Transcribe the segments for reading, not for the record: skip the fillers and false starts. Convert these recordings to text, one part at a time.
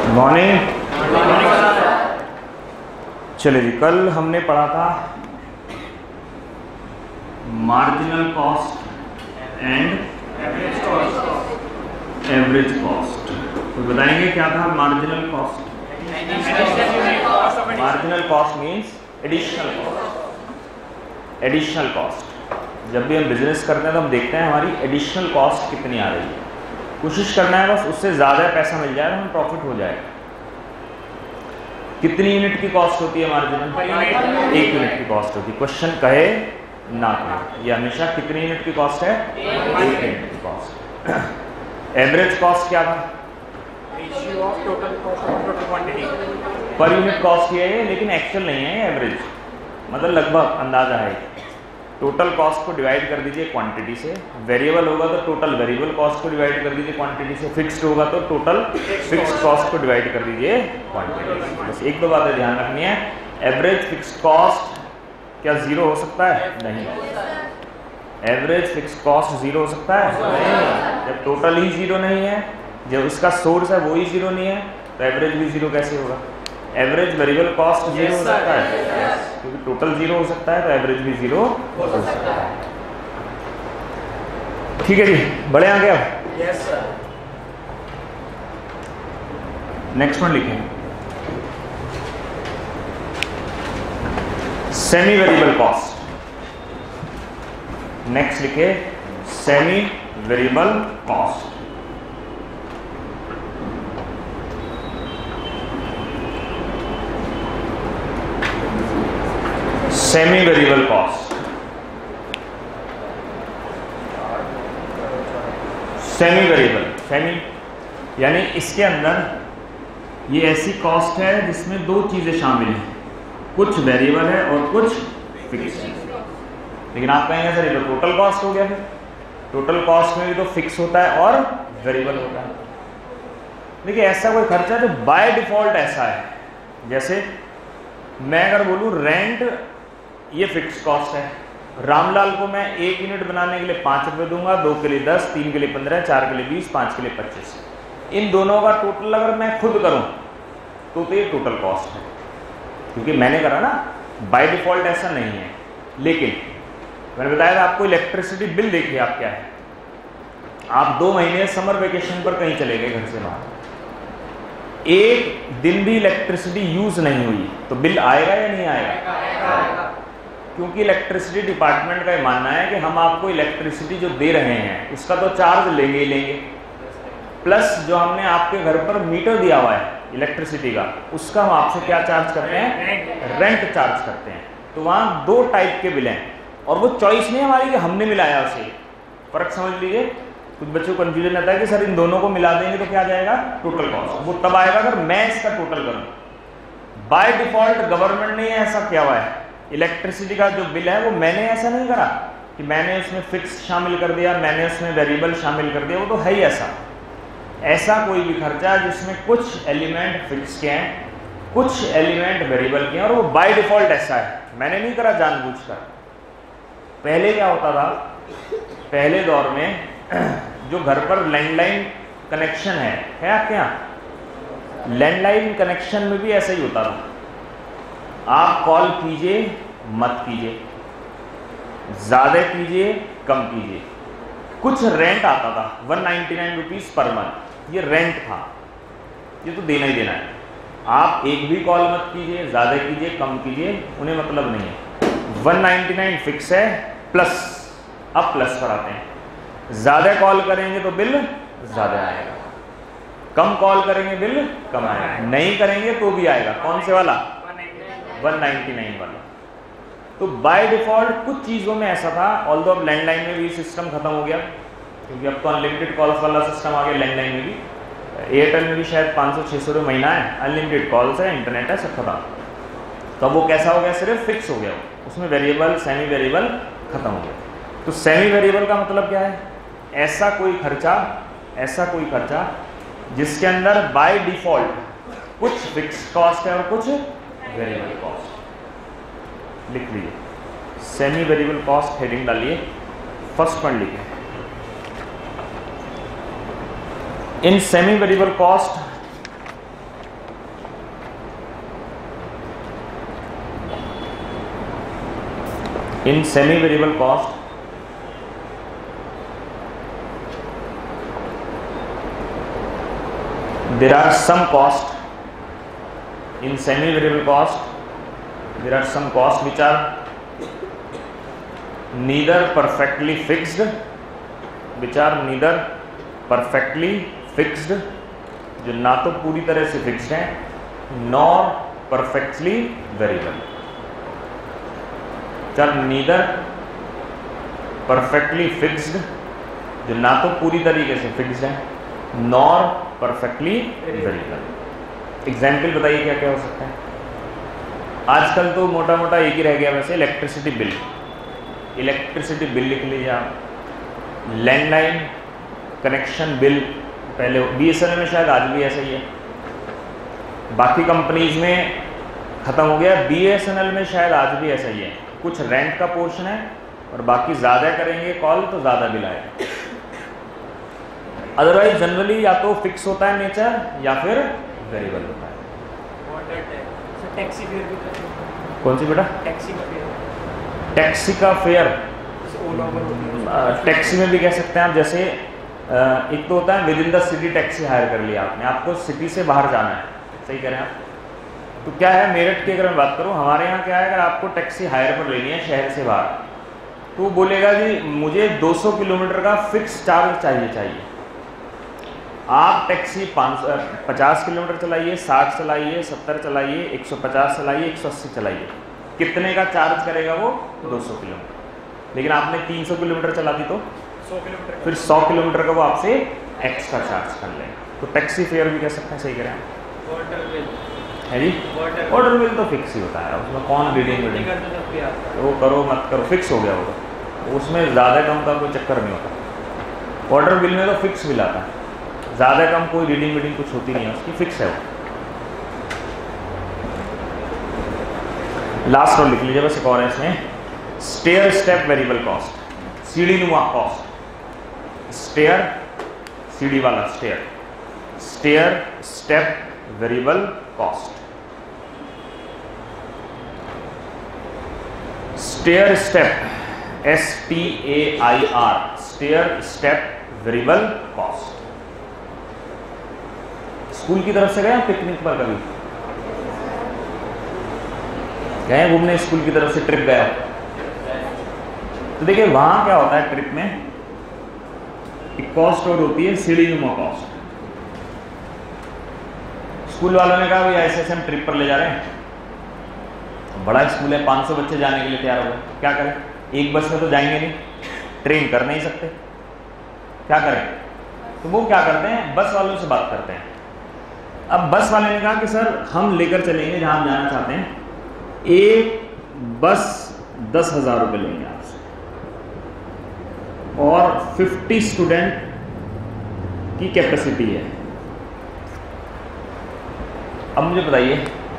Morning. चलिए जी, कल हमने पढ़ा था marginal cost and average cost. तो बताएंगे क्या था marginal cost? Marginal cost means additional cost. Additional cost, जब भी हम बिजनेस करते हैं तो हम देखते हैं हमारी एडिशनल कॉस्ट कितनी आ रही है। कोशिश करना है बस उससे ज़्यादा पैसा मिल जाए, हमें प्रॉफिट हो जाएगा। कितनी यूनिट की कॉस्ट होती है मार्जिनल? 1 यूनिट की कॉस्ट होती है। क्वेश्चन कहे ना कहे, ये हमेशा कितनी यूनिट की कॉस्ट है? 1 यूनिट की कॉस्ट। एवरेज कॉस्ट क्या था? Ratio of total cost of total quantity. Per unit cost ये है, लेकिन एक्चुअल नहीं है, एवरेज मतलब लगभग अंदाजा है। टोटल कॉस्ट को डिवाइड कर दीजिए क्वांटिटी से। वेरिएबल होगा तो टोटल वेरिएबल कॉस्ट को डिवाइड कर दीजिए क्वांटिटी से। फिक्स्ड होगा तो टोटल फिक्स्ड कॉस्ट को डिवाइड कर दीजिए क्वांटिटी से। बस एक दो बातें ध्यान रखनी है। एवरेज फिक्स्ड कॉस्ट क्या जीरो हो सकता है? नहीं। एवरेज फिक्स्ड कॉस्ट जीरो हो सकता है? नहीं। जब टोटल ही जीरो नहीं है, जब उसका सोर्स है वो ही जीरो नहीं है, तो एवरेज भी जीरो कैसे होगा? एवरेज वेरिएबल कॉस्ट जीरो हो सकता है, क्योंकि टोटल जीरो हो सकता है तो एवरेज भी जीरो हो सकता है। ठीक है जी, बड़े आगे अब। Yes sir. नेक्स्ट वन लिखें, सेमी वेरिएबल कॉस्ट। नेक्स्ट लिखे semi variable cost. Semi variable cost. Semi variable, semi यानी इसके अंदर ये ऐसी कॉस्ट है जिसमें दो चीजें शामिल हैं, कुछ वेरिएबल है और कुछ फिक्स है। लेकिन आप कहेंगे सर ये तो टोटल कॉस्ट हो गया। फिर टोटल कॉस्ट में भी तो फिक्स होता है और वेरिएबल होता है। देखिए ऐसा कोई खर्चा जो बाय डिफॉल्ट ऐसा है, जैसे मैं अगर बोलूं रेंट ये फिक्स कॉस्ट है। रामलाल को मैं 1 यूनिट बनाने के लिए 5 रुपये दूंगा, 2 के लिए 10, 3 के लिए 15, 4 के लिए 20, 5 के लिए 25। इन दोनों का टोटल अगर मैं खुद करूं तो ये टोटल कॉस्ट है, क्योंकि मैंने करा ना। बाय डिफॉल्ट ऐसा नहीं है। लेकिन मैंने बताया था आपको, इलेक्ट्रिसिटी बिल देखिए आप क्या है। आप 2 महीने समर वेकेशन पर कहीं चले गए घर से बाहर, 1 दिन भी इलेक्ट्रिसिटी यूज नहीं हुई तो बिल आएगा या नहीं आएगा? क्योंकि इलेक्ट्रिसिटी डिपार्टमेंट का ये मानना है कि हम आपको इलेक्ट्रिसिटी जो दे रहे हैं उसका तो चार्ज लेंगे ही लेंगे, प्लस जो हमने आपके घर पर मीटर दिया हुआ है इलेक्ट्रिसिटी का, उसका हम आपसे क्या चार्ज करते हैं? रेंट चार्ज करते हैं। तो वहाँ 2 टाइप के बिल हैं, और वो चॉइस नहीं हमारी कि हमने मिलाया उसे। फर्क समझ लीजिए। कुछ बच्चों को कंफ्यूजन रहता है कि सर इन दोनों को मिला देंगे तो क्या जाएगा? Total cost. वो तब आएगा अगर मैं इसका टोटल करूँ। बाय डिफॉल्ट गवर्नमेंट ने ऐसा किया हुआ है, इलेक्ट्रिसिटी का जो बिल है वो मैंने ऐसा नहीं करा कि मैंने उसमें फिक्स शामिल कर दिया, मैंने उसमें वेरिएबल शामिल कर दिया। वो तो है ही ऐसा। ऐसा कोई भी खर्चा जिसमें कुछ एलिमेंट फिक्स के हैं, कुछ एलिमेंट वेरिएबल के हैं, और वो बाय डिफॉल्ट ऐसा है, मैंने नहीं करा जानबूझकर। पहले क्या होता था, पहले दौर में जो घर पर लैंडलाइन कनेक्शन है आपके यहाँ? लैंडलाइन कनेक्शन में भी ऐसा ही होता था। आप कॉल कीजिए मत कीजिए, ज़्यादा कीजिए कम कीजिए, कुछ रेंट आता था 199 रुपीज़ पर मंथ। ये रेंट था, ये तो देना ही देना है। आप एक भी कॉल मत कीजिए, ज़्यादा कीजिए कम कीजिए, उन्हें मतलब नहीं है। 199 फिक्स है, प्लस अब प्लस पर आते हैं। ज़्यादा कॉल करेंगे तो बिल ज़्यादा आएगा, कम कॉल करेंगे बिल कम आएगा, नहीं करेंगे तो भी आएगा। कौन से वाला? 199 वाला। तो बाय डिफॉल्ट कुछ चीज़ों में ऐसा था, ऑल्दो अब लैंडलाइन में भी सिस्टम खत्म हो गया, क्योंकि अब तो अनलिमिटेड कॉल्स वाला सिस्टम आ गया लैंडलाइन में भी। एयरटेल में भी शायद 500-600 रुपये महीना है, अनलिमिटेड कॉल्स है, इंटरनेट है, सब खत्म। तो अब वो कैसा हो गया? सिर्फ फिक्स हो गया, उसमें वेरिएबल सेमी वेरिएबल खत्म हो गया। तो सेमी वेरिएबल का मतलब क्या है? ऐसा कोई खर्चा जिसके अंदर बाय डिफॉल्ट कुछ फिक्स कॉस्ट है और कुछ वेरिएबल कॉस्ट। लिख लीजिए, सेमी वेरिएबल कॉस्ट हेडिंग डालिए, फर्स्ट पॉइंट लिखिए। In semi variable cost, In semi-variable cost, there are some cost. In semi-variable cost, there are some costs which are neither perfectly fixed, जो ना तो पूरी तरह से फिक्स्ड है, नॉर परफेक्टली वेरिएबल. चल नीदर परफेक्टली फिक्स्ड, जो ना तो पूरी तरीके से फिक्स्ड है, नॉर परफेक्टली वेरिएबल. एग्जाम्पल बताइए क्या क्या हो सकता है. आजकल तो मोटा मोटा एक ही रह गया वैसे, इलेक्ट्रिसिटी बिल. इलेक्ट्रिसिटी बिल लिख लीजिए आप. लैंडलाइन कनेक्शन बिल, पहले BSNL में शायद आज भी ऐसा ही है, बाकी कंपनीज में ख़त्म हो गया. BSNL में शायद आज भी ऐसा ही है. कुछ रेंट का पोर्शन है और बाकी ज़्यादा करेंगे कॉल तो ज़्यादा बिल आएगा. अदरवाइज जनरली या तो फिक्स होता है नेचर या फिर वेरिएबल होता है. टैक्सी फेयर भी कौन सी बेटा? टैक्सी का फेयर. टैक्सी का फेयर टैक्सी में भी कह सकते हैं आप. जैसे एक तो होता है within the city taxi hire कर लिया आपने, आपको सिटी से बाहर जाना है, सही कह रहे हैं आप. तो क्या है, मेरठ की अगर मैं बात करूं, हमारे यहाँ क्या है, अगर आपको टैक्सी हायर पर लेनी है शहर से बाहर, तो वो बोलेगा कि मुझे 200 किलोमीटर का फिक्स चार्ज चाहिए. आप टैक्सी 50 किलोमीटर चलाइए, 60 चलाइए, 70 चलाइए, 150 चलाइए, 180 चलाइए, कितने का चार्ज करेगा वो? 200 किलोमीटर. लेकिन आपने 300 किलोमीटर चला दी तो 100 किलोमीटर, फिर 100 किलोमीटर का वो आपसे एक्स्ट्रा चार्ज कर लेगा. तो टैक्सी फेयर भी कह सकते हैं, सही कह रहे हैं है जी. ऑर्डर बिल तो फिक्स ही होता है, उसमें कौन रीडिंग वो करो मत करो, फिक्स हो गया वो. उसमें ज़्यादा कम का कोई चक्कर नहीं होता. ऑर्डर बिल में तो फिक्स बिल आता है, ज़्यादा कम कोई रीडिंग कुछ होती नहीं है उसकी, फिक्स है वो. लास्ट और लिख लीजिए बस, एक और है इसमें. स्टेयर स्टेप वेरिएबल कॉस्ट, सीढ़ी नुमा कॉस्ट. स्टेयर, सीढ़ी वाला stair, stair step variable cost. Stair step STAIR, stair step variable cost. School की तरफ से गए पिकनिक पर, कभी गए घूमने, स्कूल की तरफ से ट्रिप गया, तो देखिए वहां क्या होता है ट्रिप में, एक कॉस्ट और होती है सीढ़ी नुमा कॉस्ट. स्कूल वालों ने कहा भाई ऐसे हम ट्रिप पर ले जा रहे हैं, बड़ा स्कूल है, 500 बच्चे जाने के लिए तैयार हो गए, क्या करें, एक बस में तो जाएंगे नहीं, ट्रेन कर नहीं सकते, क्या करें. तो वो क्या करते हैं, बस वालों से बात करते हैं. अब बस वाले ने कहा कि सर हम लेकर चलेंगे जहां हम जाना चाहते हैं, एक बस 10,000 रुपये लेंगे आपसे और 50 स्टूडेंट की कैपेसिटी है. अब मुझे बताइए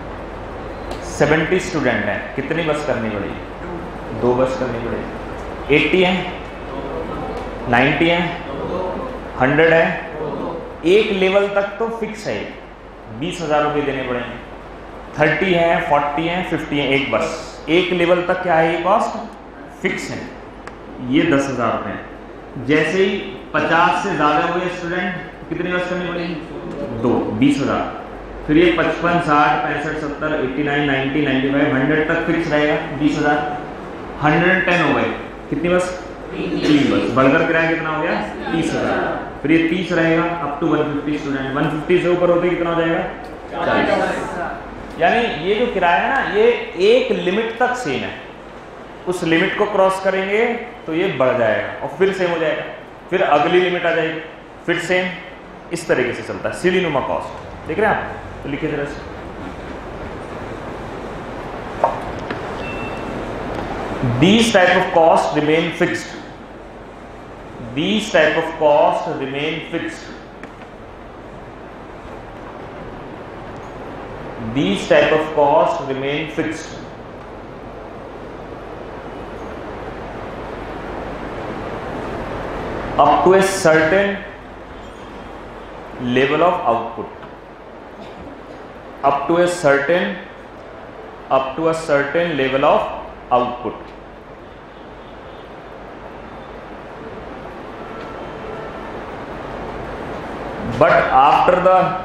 70 स्टूडेंट हैं, कितनी बस करनी पड़ेगी? 2 बस करनी पड़ेगी. 80 हैं, 90 हैं, 100 है, एक लेवल तक तो फिक्स है, 20,000 रुपये देने पड़ेंगे. 30 है, 40 है, 50 है, एक बस, एक लेवल तक क्या है ये कॉस्ट फिक्स है, ये 10,000 रुपये. जैसे ही 50 से ज़्यादा हुए स्टूडेंट, कितनी बस करनी पड़ेगी? 2, 20,000. फिर ये 55, 60, 65, 70, 89, 90, 95, 100 तक फिक्स रहेगा 20,000. 110 हो गए, कितनी बस? 3 बस. बढ़कर किराया कितना हो गया? 30,000. फिर ये 30 रहेगा अप टू 150 स्टूडेंट. 150 से ऊपर होते कितना हो जाएगा? 40. यानी ये जो किराया है ना, ये एक लिमिट तक सेम है, उस लिमिट को क्रॉस करेंगे तो ये बढ़ जाएगा और फिर सेम हो जाएगा, फिर अगली लिमिट आ जाएगी, फिर सेम. इस तरीके से चलता है सीढ़ी नुमा कॉस्ट. देख रहे हैं आप? तो लिखिए जरा से. These type of costs remain fixed. These type of costs remain fixed. These type of costs remain fixed. Up to a certain level of output. Up to a certain level of output. but after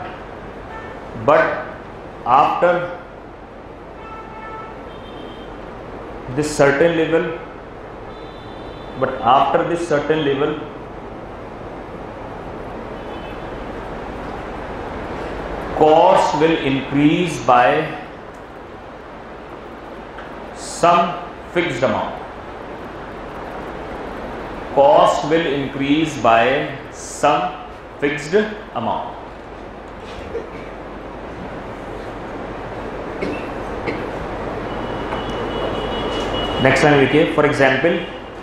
this certain level, cost will increase by some fixed amount. Cost will increase by some fixed amount. Next time लिखिए, for example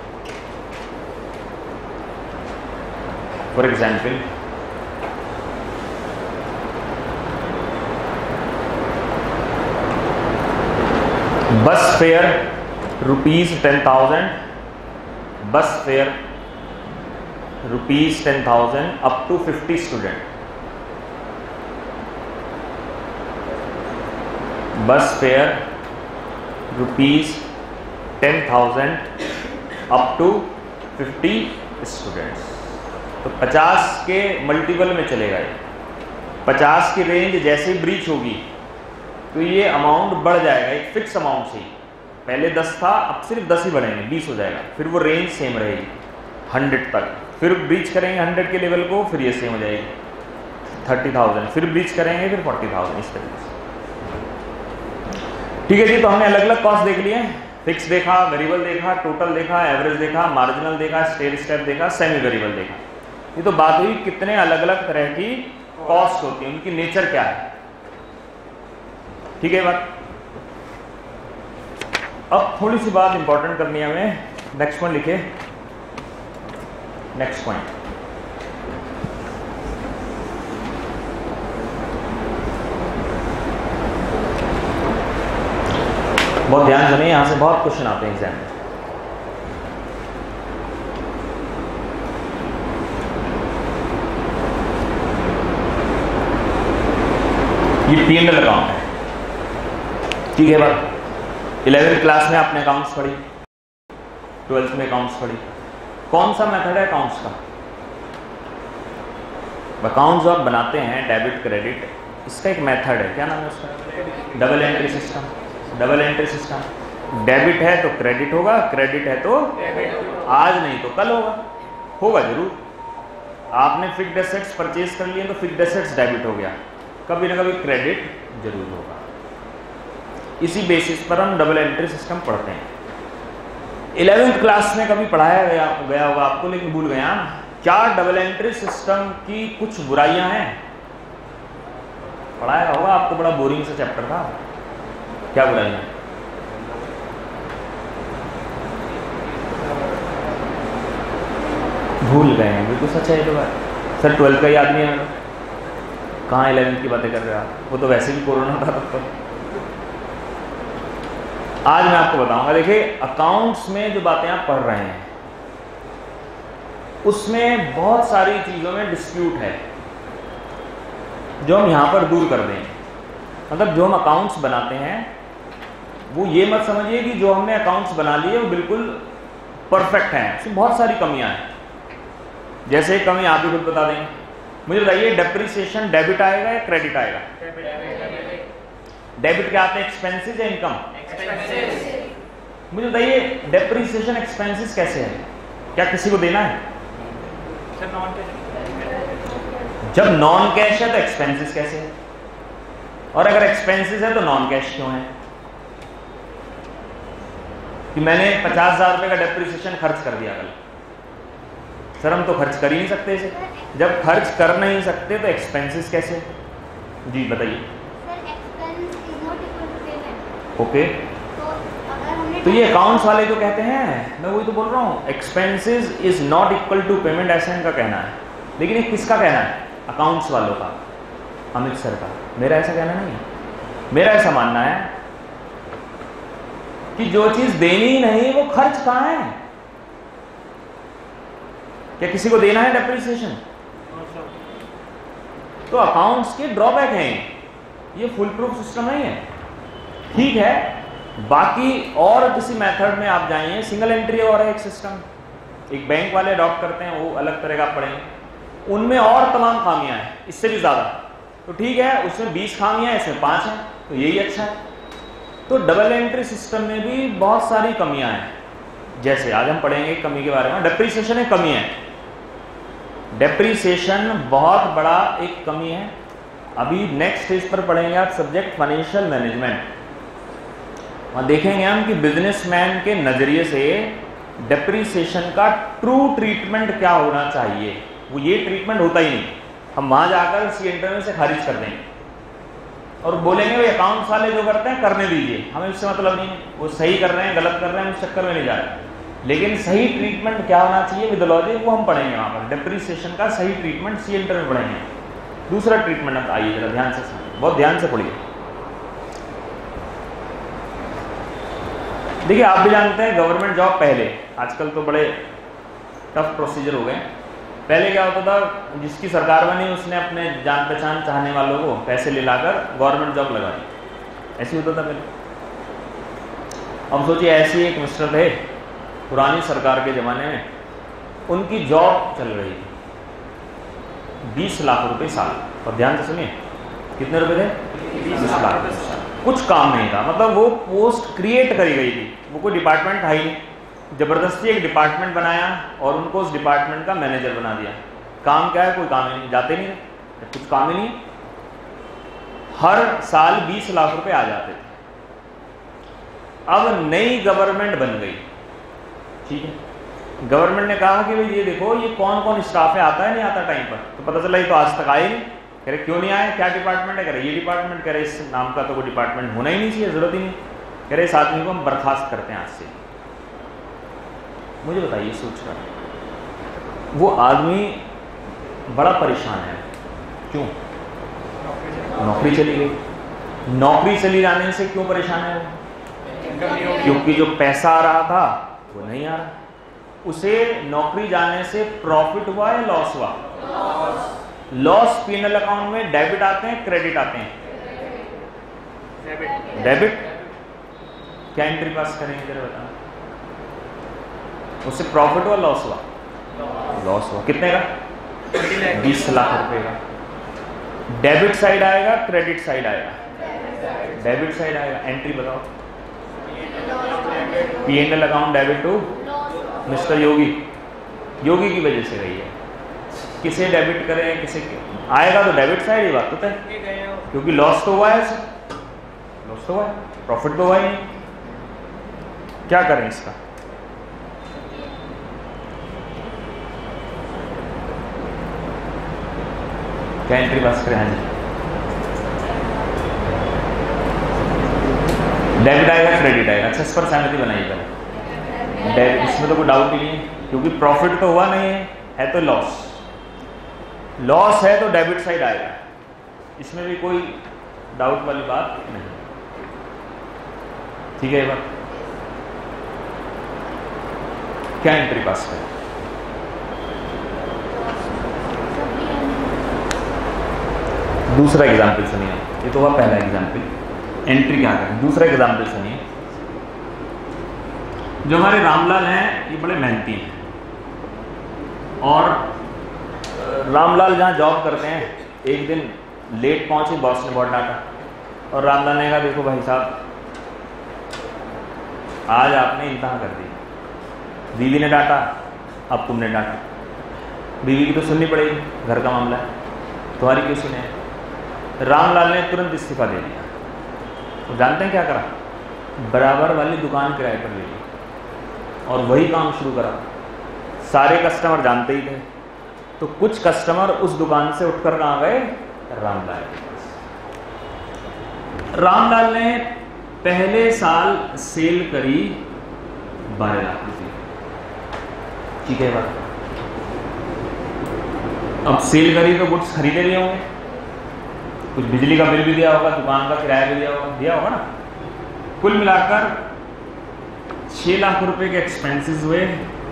bus fare ₹10,000, bus fare ₹10,000 up to 50 student. Bus fare ₹10,000 up to 50 students. तो 50 के multiple में चलेगा ये. 50 की range जैसे breach होगी तो ये अमाउंट बढ़ जाएगा एक फिक्स अमाउंट से ही. पहले 10 था, अब सिर्फ 10 ही बढ़ेंगे, 20 हो जाएगा. फिर वो रेंज सेम रहेगी 100 तक. फिर ब्रीच करेंगे 100 के लेवल को, फिर ये सेम हो जाएगी 30,000. फिर ब्रीच करेंगे, फिर 40,000, इस तरीके से. ठीक है जी. तो हमने अलग अलग कॉस्ट देख लिए. फिक्स देखा, वेरिएबल देखा, टोटल देखा, एवरेज देखा, मार्जिनल देखा, स्टेयर स्टेप देखा, सेमी वेरिएबल देखा. ये तो बात हुई कितने अलग अलग तरह की कॉस्ट होती है, उनकी नेचर क्या है. ठीक है बात. अब थोड़ी सी बात इंपॉर्टेंट करनी है हमें. नेक्स्ट पॉइंट लिखे. नेक्स्ट पॉइंट, बहुत ध्यान सुनिए, यहां से बहुत क्वेश्चन आते हैं एग्जाम में. ये P&L अकाउंट है. ठीक है बात. 11th क्लास में आपने अकाउंट्स पढ़ी, 12th में अकाउंट्स पढ़ी. कौन सा मेथड है अकाउंट्स का? अकाउंट्स जो आप बनाते हैं डेबिट क्रेडिट, इसका एक मेथड है. क्या नाम है उसका? Double entry system. Double entry system. Debit है तो क्रेडिट होगा, क्रेडिट है तो आज नहीं तो कल होगा जरूर. आपने फिक्स्ड एसेट्स परचेज कर लिए तो फिक्स्ड एसेट्स डेबिट हो गया, कभी ना कभी क्रेडिट जरूर होगा. इसी बेसिस पर हम डबल एंट्री सिस्टम पढ़ते हैं. 11th क्लास में कभी पढ़ाया गया होगा आपको, लेकिन भूल गया. क्या डबल एंट्री सिस्टम की कुछ बुराइयां हैं? पढ़ाया होगा आपको, बड़ा बोरिंग सा चैप्टर था. क्या बुराइयां? भूल गए हैं. बिल्कुल सच है ये तो बात. सर 12th का याद नहीं है. कहाँ 11th की बातें कर रहे हो आप? वो तो वैसे भी कोरोना था तब तो. आज मैं आपको बताऊंगा. देखिए, अकाउंट्स में जो बातें आप पढ़ रहे हैं उसमें बहुत सारी चीज़ों में डिस्प्यूट है जो हम यहाँ पर दूर कर दें. मतलब जो हम अकाउंट्स बनाते हैं वो ये मत समझिए कि जो हमने अकाउंट्स बना लिए वो बिल्कुल परफेक्ट हैं. उसमें बहुत सारी कमियां हैं. जैसे एक कमी आप भी खुद बता देंगे. मुझे बताइए, डेप्रिसिएशन डेबिट आएगा या क्रेडिट आएगा? डेबिट क्या आते हैं, एक्सपेंसेस या इनकम? मुझे बताइए, डेप्रिसिएशन एक्सपेंसेस कैसे है? क्या किसी को देना है? जब नॉन कैश है तो एक्सपेंसेस कैसे है? और अगर एक्सपेंसेस है तो नॉन कैश क्यों है? कि मैंने 50,000 रुपए का डेप्रिसिएशन खर्च कर दिया कल. सर हम तो खर्च कर ही नहीं सकते इसे. जब खर्च कर नहीं सकते तो एक्सपेंसेस कैसे? जी बताइए. ओके. तो ये अकाउंट्स वाले जो कहते हैं, मैं वही तो बोल रहा हूँ, expenses is not equal to payment, ऐसा इनका कहना है. लेकिन ये किसका कहना है? अकाउंट्स वालों का, अमित सर का. मेरा ऐसा कहना नहीं है. मेरा ऐसा मानना है कि जो चीज देनी ही नहीं वो खर्च कहाँ है? क्या किसी को देना है डेप्रिसिएशन? तो अकाउंट्स के ड्रॉबैक हैं. ये फुल प्रूफ सिस्टम नहीं है. ठीक है, बाकी और किसी मेथड में आप जाइए, सिंगल एंट्री और एक सिस्टम, एक बैंक वाले अडॉप्ट करते हैं, वो अलग तरह का पढ़ेंगे. उनमें और तमाम खामियां हैं, इससे भी ज़्यादा। तो ठीक है, उसमें 20 खामियां हैं, इसमें 5 हैं, तो यही अच्छा है। तो डबल एंट्री सिस्टम में भी बहुत सारी कमियां हैं। जैसे आज हम पढ़ेंगे कमी के बारे में, डेप्रीसिएशन एक कमी है। डेप्रीसिएशन बहुत बड़ा एक कमी है। अभी नेक्स्ट स्टेज पर पढ़ेंगे आप सब्जेक्ट फाइनेंशियल मैनेजमेंट, वहाँ देखेंगे हम कि बिजनेसमैन के नज़रिए से डेप्रीसिएशन का ट्रू ट्रीटमेंट क्या होना चाहिए। वो ये ट्रीटमेंट होता ही नहीं, हम वहाँ जाकर सी इंटरव्यू से खारिज कर देंगे और बोलेंगे भाई अकाउंट्स वाले जो करते हैं करने दीजिए, हमें उससे मतलब नहीं है, वो सही कर रहे हैं गलत कर रहे हैं उस चक्कर में नहीं जा रहे। लेकिन सही ट्रीटमेंट क्या होना चाहिए विद लॉजिक, वो हम पढ़ेंगे वहाँ पर। डेप्रीसिएशन का सही ट्रीटमेंट सी इंटरव्यू में पढ़ेंगे। दूसरा ट्रीटमेंट अब आइए जरा ध्यान से सुनिए, बहुत ध्यान से पढ़िए। देखिए आप भी जानते हैं गवर्नमेंट जॉब पहले, आजकल तो बड़े टफ प्रोसीजर हो गए। पहले क्या होता था, जिसकी सरकार बनी उसने अपने जान पहचान चाहने वालों को पैसे ले लाकर गवर्नमेंट जॉब लगा दी, ऐसे होता था पहले। अब सोचिए ऐसे एक मिस्टर थे पुरानी सरकार के ज़माने में, उनकी जॉब चल रही थी 20 लाख रुपए साल। और ध्यान से सुनिए, कितने रुपए थे? 20 लाख। कुछ काम नहीं था, मतलब वो पोस्ट क्रिएट करी गई थी, वो कोई डिपार्टमेंट था ही नहीं, ज़बरदस्ती एक डिपार्टमेंट बनाया और उनको उस डिपार्टमेंट का मैनेजर बना दिया। काम क्या है? कोई काम ही नहीं, जाते नहीं रहे, कुछ काम ही नहीं। हर साल 20 लाख रुपए आ जाते थे। अब नई गवर्नमेंट बन गई, ठीक है, गवर्नमेंट ने कहा कि भाई ये देखो ये कौन कौन स्टाफ है, आता है नहीं आता टाइम पर। तो पता चला ये तो आज तक आए नहीं। कह रहे क्यों नहीं आए, क्या डिपार्टमेंट है? कह रहे ये डिपार्टमेंट। कह रहे इस नाम का तो कोई डिपार्टमेंट होना ही नहीं चाहिए, जरूरत ही नहीं। कह रहे इस आदमी को हम बर्खास्त करते हैं आज से। मुझे बताइए सोचकर, वो आदमी बड़ा परेशान है। क्यों? नौकरी चली गई। नौकरी चली जाने से क्यों परेशान है वो? क्योंकि जो पैसा आ रहा था वो नहीं आ रहा। उसे नौकरी जाने से प्रॉफिट हुआ या लॉस हुआ? लॉस पीएनएल अकाउंट में डेबिट आते हैं क्रेडिट आते हैं? डेबिट। क्या एंट्री पास करेंगे जरा बताना। उससे प्रॉफिट हुआ लॉस हुआ? लॉस हुआ। कितने का? 20 लाख रुपए का। डेबिट साइड आएगा क्रेडिट साइड आएगा? डेबिट साइड आएगा। एंट्री बताओ। PNL account debit to mister Yogi. Yogi की वजह से गई है। किसे डेबिट करें किसे आएगा तो डेबिट साइड, ये बात तो तय, क्योंकि लॉस तो हुआ है, लॉस तो हुआ है, प्रॉफिट तो हुआ ही नहीं। क्या करें इसका? क्या एंट्री पास करें? हाँ जी, डेबिट आएगा क्रेडिट आएगा। अच्छा इस पर सहमति बनाइए पहले। इसमें तो कोई डाउट ही नहीं है, क्योंकि प्रॉफिट तो हुआ नहीं है तो लॉस। लॉस है तो डेबिट साइड आएगा, इसमें भी कोई डाउट वाली बात नहीं। ठीक है ये बात। क्या एंट्री पास करें? दूसरा एग्जाम्पल सुनिए, ये तो हुआ पहला एग्जाम्पल। एंट्री क्या करें? दूसरा एग्जाम्पल सुनिए। जो हमारे रामलाल हैं ये बड़े मेहनती हैं, और रामलाल जहाँ जॉब करते हैं एक दिन लेट पहुंचे, बॉस ने बहुत डांटा, और रामलाल ने कहा देखो भाई साहब आज आपने इंतहा कर दी, दीदी ने डांटा अब तुमने डांटा, बीवी की तो सुननी पड़ेगी, घर का मामला है, तुम्हारी क्यों सुने? रामलाल ने तुरंत इस्तीफा दे दिया। तो जानते हैं क्या करा? बराबर वाली दुकान किराए पर ले ली और वही काम शुरू करा। सारे कस्टमर जानते ही थे, तो कुछ कस्टमर उस दुकान से उठकर कहाँ गए? रामलाल के पास। रामलाल ने पहले साल सेल करी 12 लाख रुपये। ठीक है बात। अब सेल करी तो गुड्स खरीदे लिए होंगे, कुछ बिजली का बिल भी दिया होगा, दुकान का किराया भी दिया होगा ना। कुल मिलाकर 6 लाख रुपए के एक्सपेंसेस हुए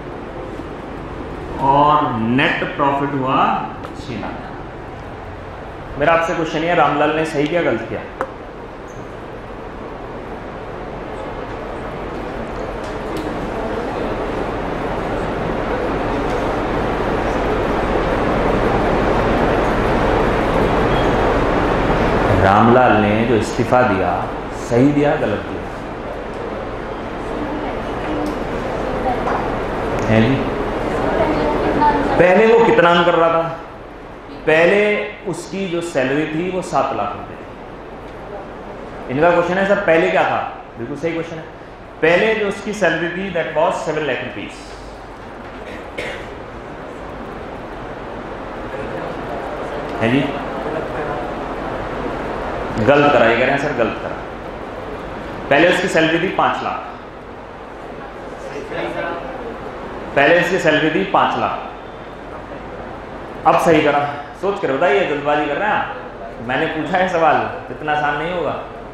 और नेट प्रॉफिट हुआ 6 लाख। मेरा आपसे क्वेश्चन है, रामलाल ने सही क्या गलत किया? रामलाल ने जो इस्तीफा दिया सही दिया गलत दिया है जी? पहले वो कितना अर्न कर रहा था? पहले उसकी जो सैलरी थी वो 7 लाख रुपए थी। इनका क्वेश्चन है सर पहले क्या था? बिल्कुल सही क्वेश्चन है। पहले जो उसकी सैलरी थी दैट वाज 7 लाख रुपीस। है जी? गलत करा, ये कह रहे हैं सर गलत करा। पहले उसकी सैलरी थी 5 लाख। पहले उसकी सैलरी थी 5 लाख। अब सही करा। सोच कर बताइए, जल्दबाजी कर रहे हैं आप? मैंने पूछा है सवाल, इतना आसान नहीं होगा।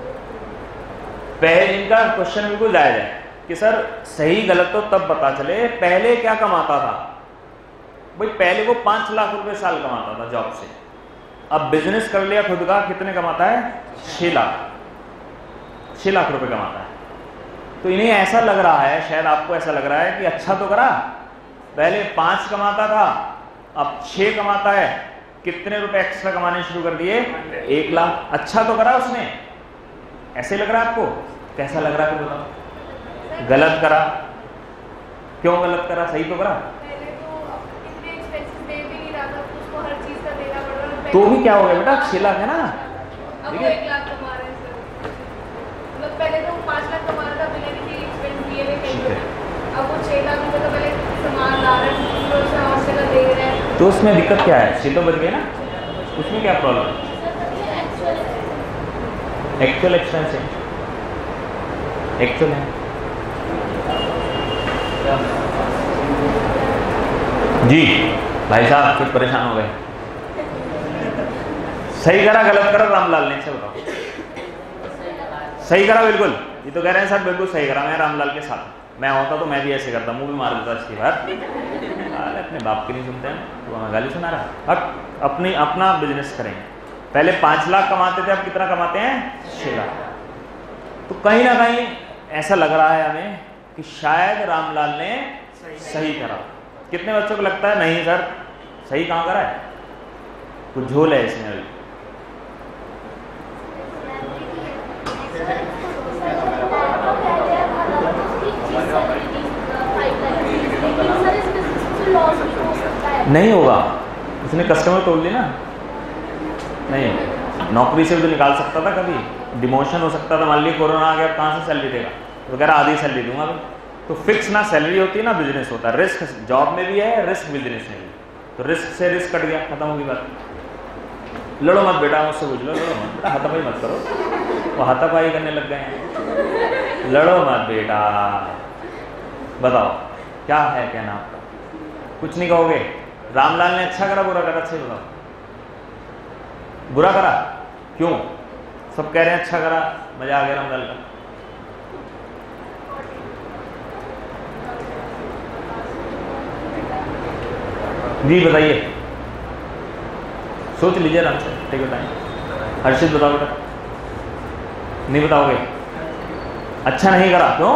पहले इनका क्वेश्चन बिल्कुल जायज है कि सर सही गलत तो तब पता चले पहले क्या कमाता था। भाई पहले वो 5 लाख रुपए साल कमाता था जॉब से, अब बिजनेस कर लिया खुद का, कितने कमाता है? 6 लाख रुपए कमाता है। तो इन्हें ऐसा लग रहा है, शायद आपको ऐसा लग रहा है कि अच्छा तो करा, पहले 5 कमाता था अब 6 कमाता है, कितने रुपए एक्स्ट्रा कमाने शुरू कर दिए? 1 लाख। अच्छा तो करा उसने, ऐसे लग रहा है आपको? कैसा लग रहा है बताओ? गलत करा। क्यों गलत करा? सही तो करा। तो भी क्या हो गया बेटा? 6 लाख है ना? अब वो 1 लाख कमा रहे हैं सर। मतलब पहले तो 5 लाख कमा रहा था बिना किसी एक्सपेंस दिए हुए कहीं पे। अब वो 6 लाख रुपए तो पहले सामान ला रहे हैं, दूसरों से और जगह दे रहे हैं। तो उसमें दिक्कत क्या है? 6 तो बच गए ना, उसमें क्या प्रॉब्लम है? एक्चुअल एक्सपेंस है, एक्चुअल है जी। भाई साहब कुछ परेशान हो गए। सही करा गलत करा रामलाल ने? से बताओ। सही करा बिल्कुल। ये तो कह रहे हैं सर बिल्कुल सही करा, मैं रामलाल के साथ। मैं होता तो मैं भी ऐसे करता, मुंह भी मार देता इसकी बात। अपने बाप की नहीं सुनते हैं तो हमें गाली सुना रहा है। अब अपनी अपना बिजनेस करें। पहले 5 लाख कमाते थे, अब कितना कमाते हैं? 6 लाख। तो कहीं ना कहीं ऐसा लग रहा है हमें कि शायद रामलाल ने सही करा। कितने बच्चों को लगता है नहीं सर सही कहाँ करा है? कुछ झोल है इसमें अभी। नहीं होगा, उसने कस्टमर तोड़ लिया ना। नहीं, नौकरी से भी तो निकाल सकता था, कभी डिमोशन हो सकता था। मान लीजिए कोरोना आ गया, कहाँ से सैलरी देगा? तो कह रहा आधी सैलरी दूंगा अभी। तो फिक्स ना सैलरी होती है ना बिजनेस होता है। रिस्क जॉब में भी है, रिस्क बिजनेस में भी। तो रिस्क से रिस्क कट गया, खत्म होगी बात। लड़ो मत बेटा, मुझसे पूछ लो। लड़ो मत बेटा, हाथापाई मत करो। वो हाथापाई करने लग गए हैं। लड़ो मत बेटा। बताओ क्या है कहना आपका? कुछ नहीं कहोगे? रामलाल ने अच्छा करा बुरा करा? अच्छे बताओ। बुरा करा क्यों? सब कह रहे हैं अच्छा करा, मजा आ गया रामलाल का। जी बताइए, सोच लीजिए आराम से, ठीक है बताइए। हर्षित बताओ बेटा। नहीं बताओगे? अच्छा नहीं करा क्यों?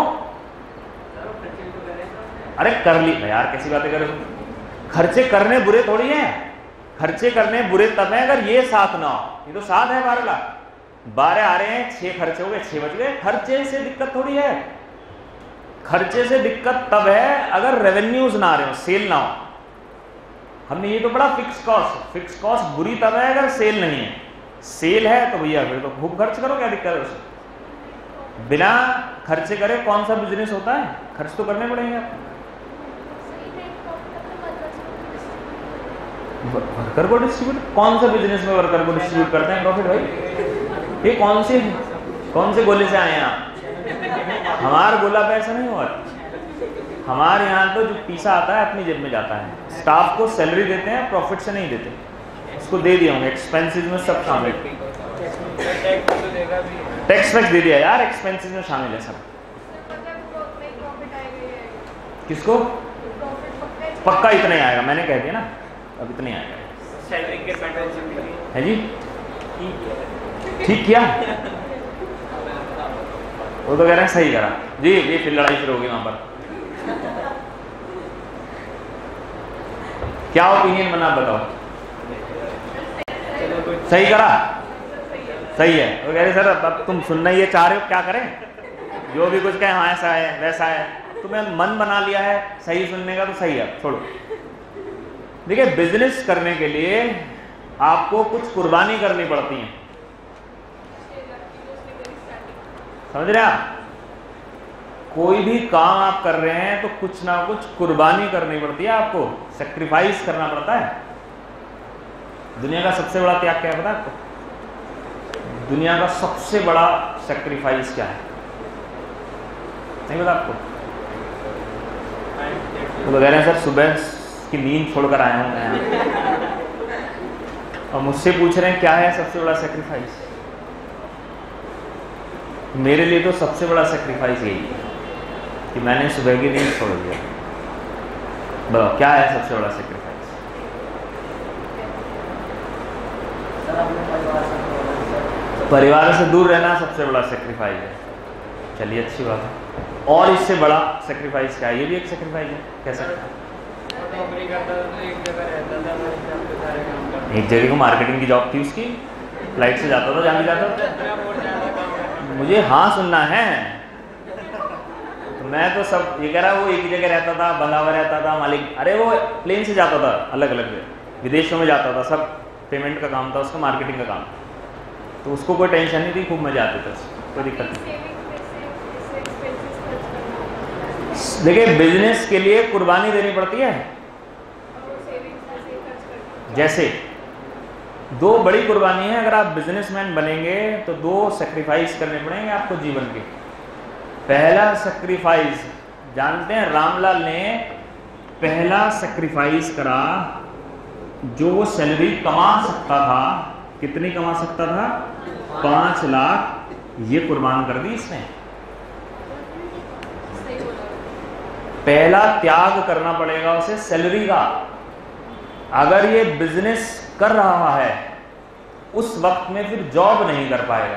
अरे कर ली यार, कैसी बातें कर रहे हो? खर्चे करने बुरे थोड़ी हैं। खर्चे करने बुरे तब हैं अगर ये 7 ना हो। ये तो 7 है, 12 लाख। 12 आ रहे हैं, 6 खर्चे हो गए, 6 बच गए। खर्चे से दिक्कत थोड़ी है। खर्चे से दिक्कत तब है अगर रेवेन्यूज ना आ रहे हो, सेल ना हो। हमने ये तो बड़ा फिक्स कॉस्ट बुरी तब है अगर सेल नहीं है। सेल है तो भैया फिर तो खूब खर्च करो, क्या दिक्कत है उसमें? बिना खर्चे करे कौन सा बिजनेस होता है? खर्च तो करने पड़ेंगे आपको। वर्कर को डिस्ट्रीब्यूट? कौन सा बिजनेस में वर्कर को डिस्ट्रीब्यूट करते हैं प्रॉफिट भाई? ये कौन से गोले से आए हैं आप? हमारा गोला पैसा नहीं हुआ। हमारे यहाँ तो जो पैसा आता है अपनी जेब में जाता है। स्टाफ को सैलरी देते हैं, प्रॉफिट से नहीं देते। उसको दे दिया होंगे, एक्सपेंसेस में सब शामिल। टैक्स वैक्स दे दिया यार, एक्सपेंसेस में शामिल है सब। किसको? पक्का इतना ही आएगा, मैंने कह दिया ना, अब इतना ही आएगा। है जी? ठीक किया? वो तो कह रहे हैं सही करा जी। ये फिर लड़ाई शुरू होगी वहां पर। क्या ओपिनियन बना बताओ? सही करा? सही है। वो कह रहे सर अब तुम सुनना ये चाह रहे हो, क्या करें, जो भी कुछ कहें हाँ ऐसा है वैसा है, तुम्हें मन बना लिया है सही सुनने का तो सही है, छोड़ो। देखिए बिजनेस करने के लिए आपको कुछ कुर्बानी करनी पड़ती है, समझ रहे आप? कोई भी काम आप कर रहे हैं तो कुछ ना कुछ कुर्बानी करनी पड़ती है, आपको सेक्रीफाइस करना पड़ता है। दुनिया का सबसे बड़ा त्याग क्या है पता है आपको? दुनिया का सबसे बड़ा सेक्रीफाइस क्या है, नहीं पता आपको? तो कह रहे हैं सर सुबह की नींद छोड़कर आया हूं मैं और मुझसे पूछ रहे हैं क्या है सबसे बड़ा सेक्रीफाइस। मेरे लिए तो सबसे बड़ा सेक्रीफाइस यही है कि मैंने सुबह की नींद छोड़ दिया। बताओ क्या है सबसे बड़ा सेक्रीफाइस? परिवार से दूर रहना सबसे बड़ा सेक्रीफाइस है। चलिए अच्छी बात है। और इससे बड़ा सेक्रीफाइस क्या है? ये भी एक सेक्रीफाइस है, कह सकते हैं। एक जगह को मार्केटिंग की जॉब थी उसकी, फ्लाइट से जाता था जहाँ भी जाता था। मुझे हाँ सुनना है, तो मैं तो सब ये कह रहा वो एक ही जगह रहता था, बंधा हुआ रहता था मालिक। अरे वो प्लेन से जाता था, अलग अलग विदेशों में जाता था, सब पेमेंट का काम था उसका, मार्केटिंग का काम, तो उसको कोई टेंशन नहीं थी, खूब मजा आते थे, कोई दिक्कत नहीं। देखिए बिजनेस के लिए कुर्बानी देनी पड़ती है। जैसे दो बड़ी कुर्बानी है, अगर आप बिजनेसमैन बनेंगे तो दो सेक्रीफाइस करने पड़ेंगे आपको जीवन के। पहला सेक्रीफाइस जानते हैं, रामलाल ने पहला सेक्रीफाइस करा, जो वो सैलरी कमा सकता था, कितनी कमा सकता था? 5 लाख, ये कुर्बान कर दी इसने। पहला त्याग करना पड़ेगा उसे सैलरी का। अगर ये बिजनेस कर रहा है उस वक्त में फिर जॉब नहीं कर पाएगा,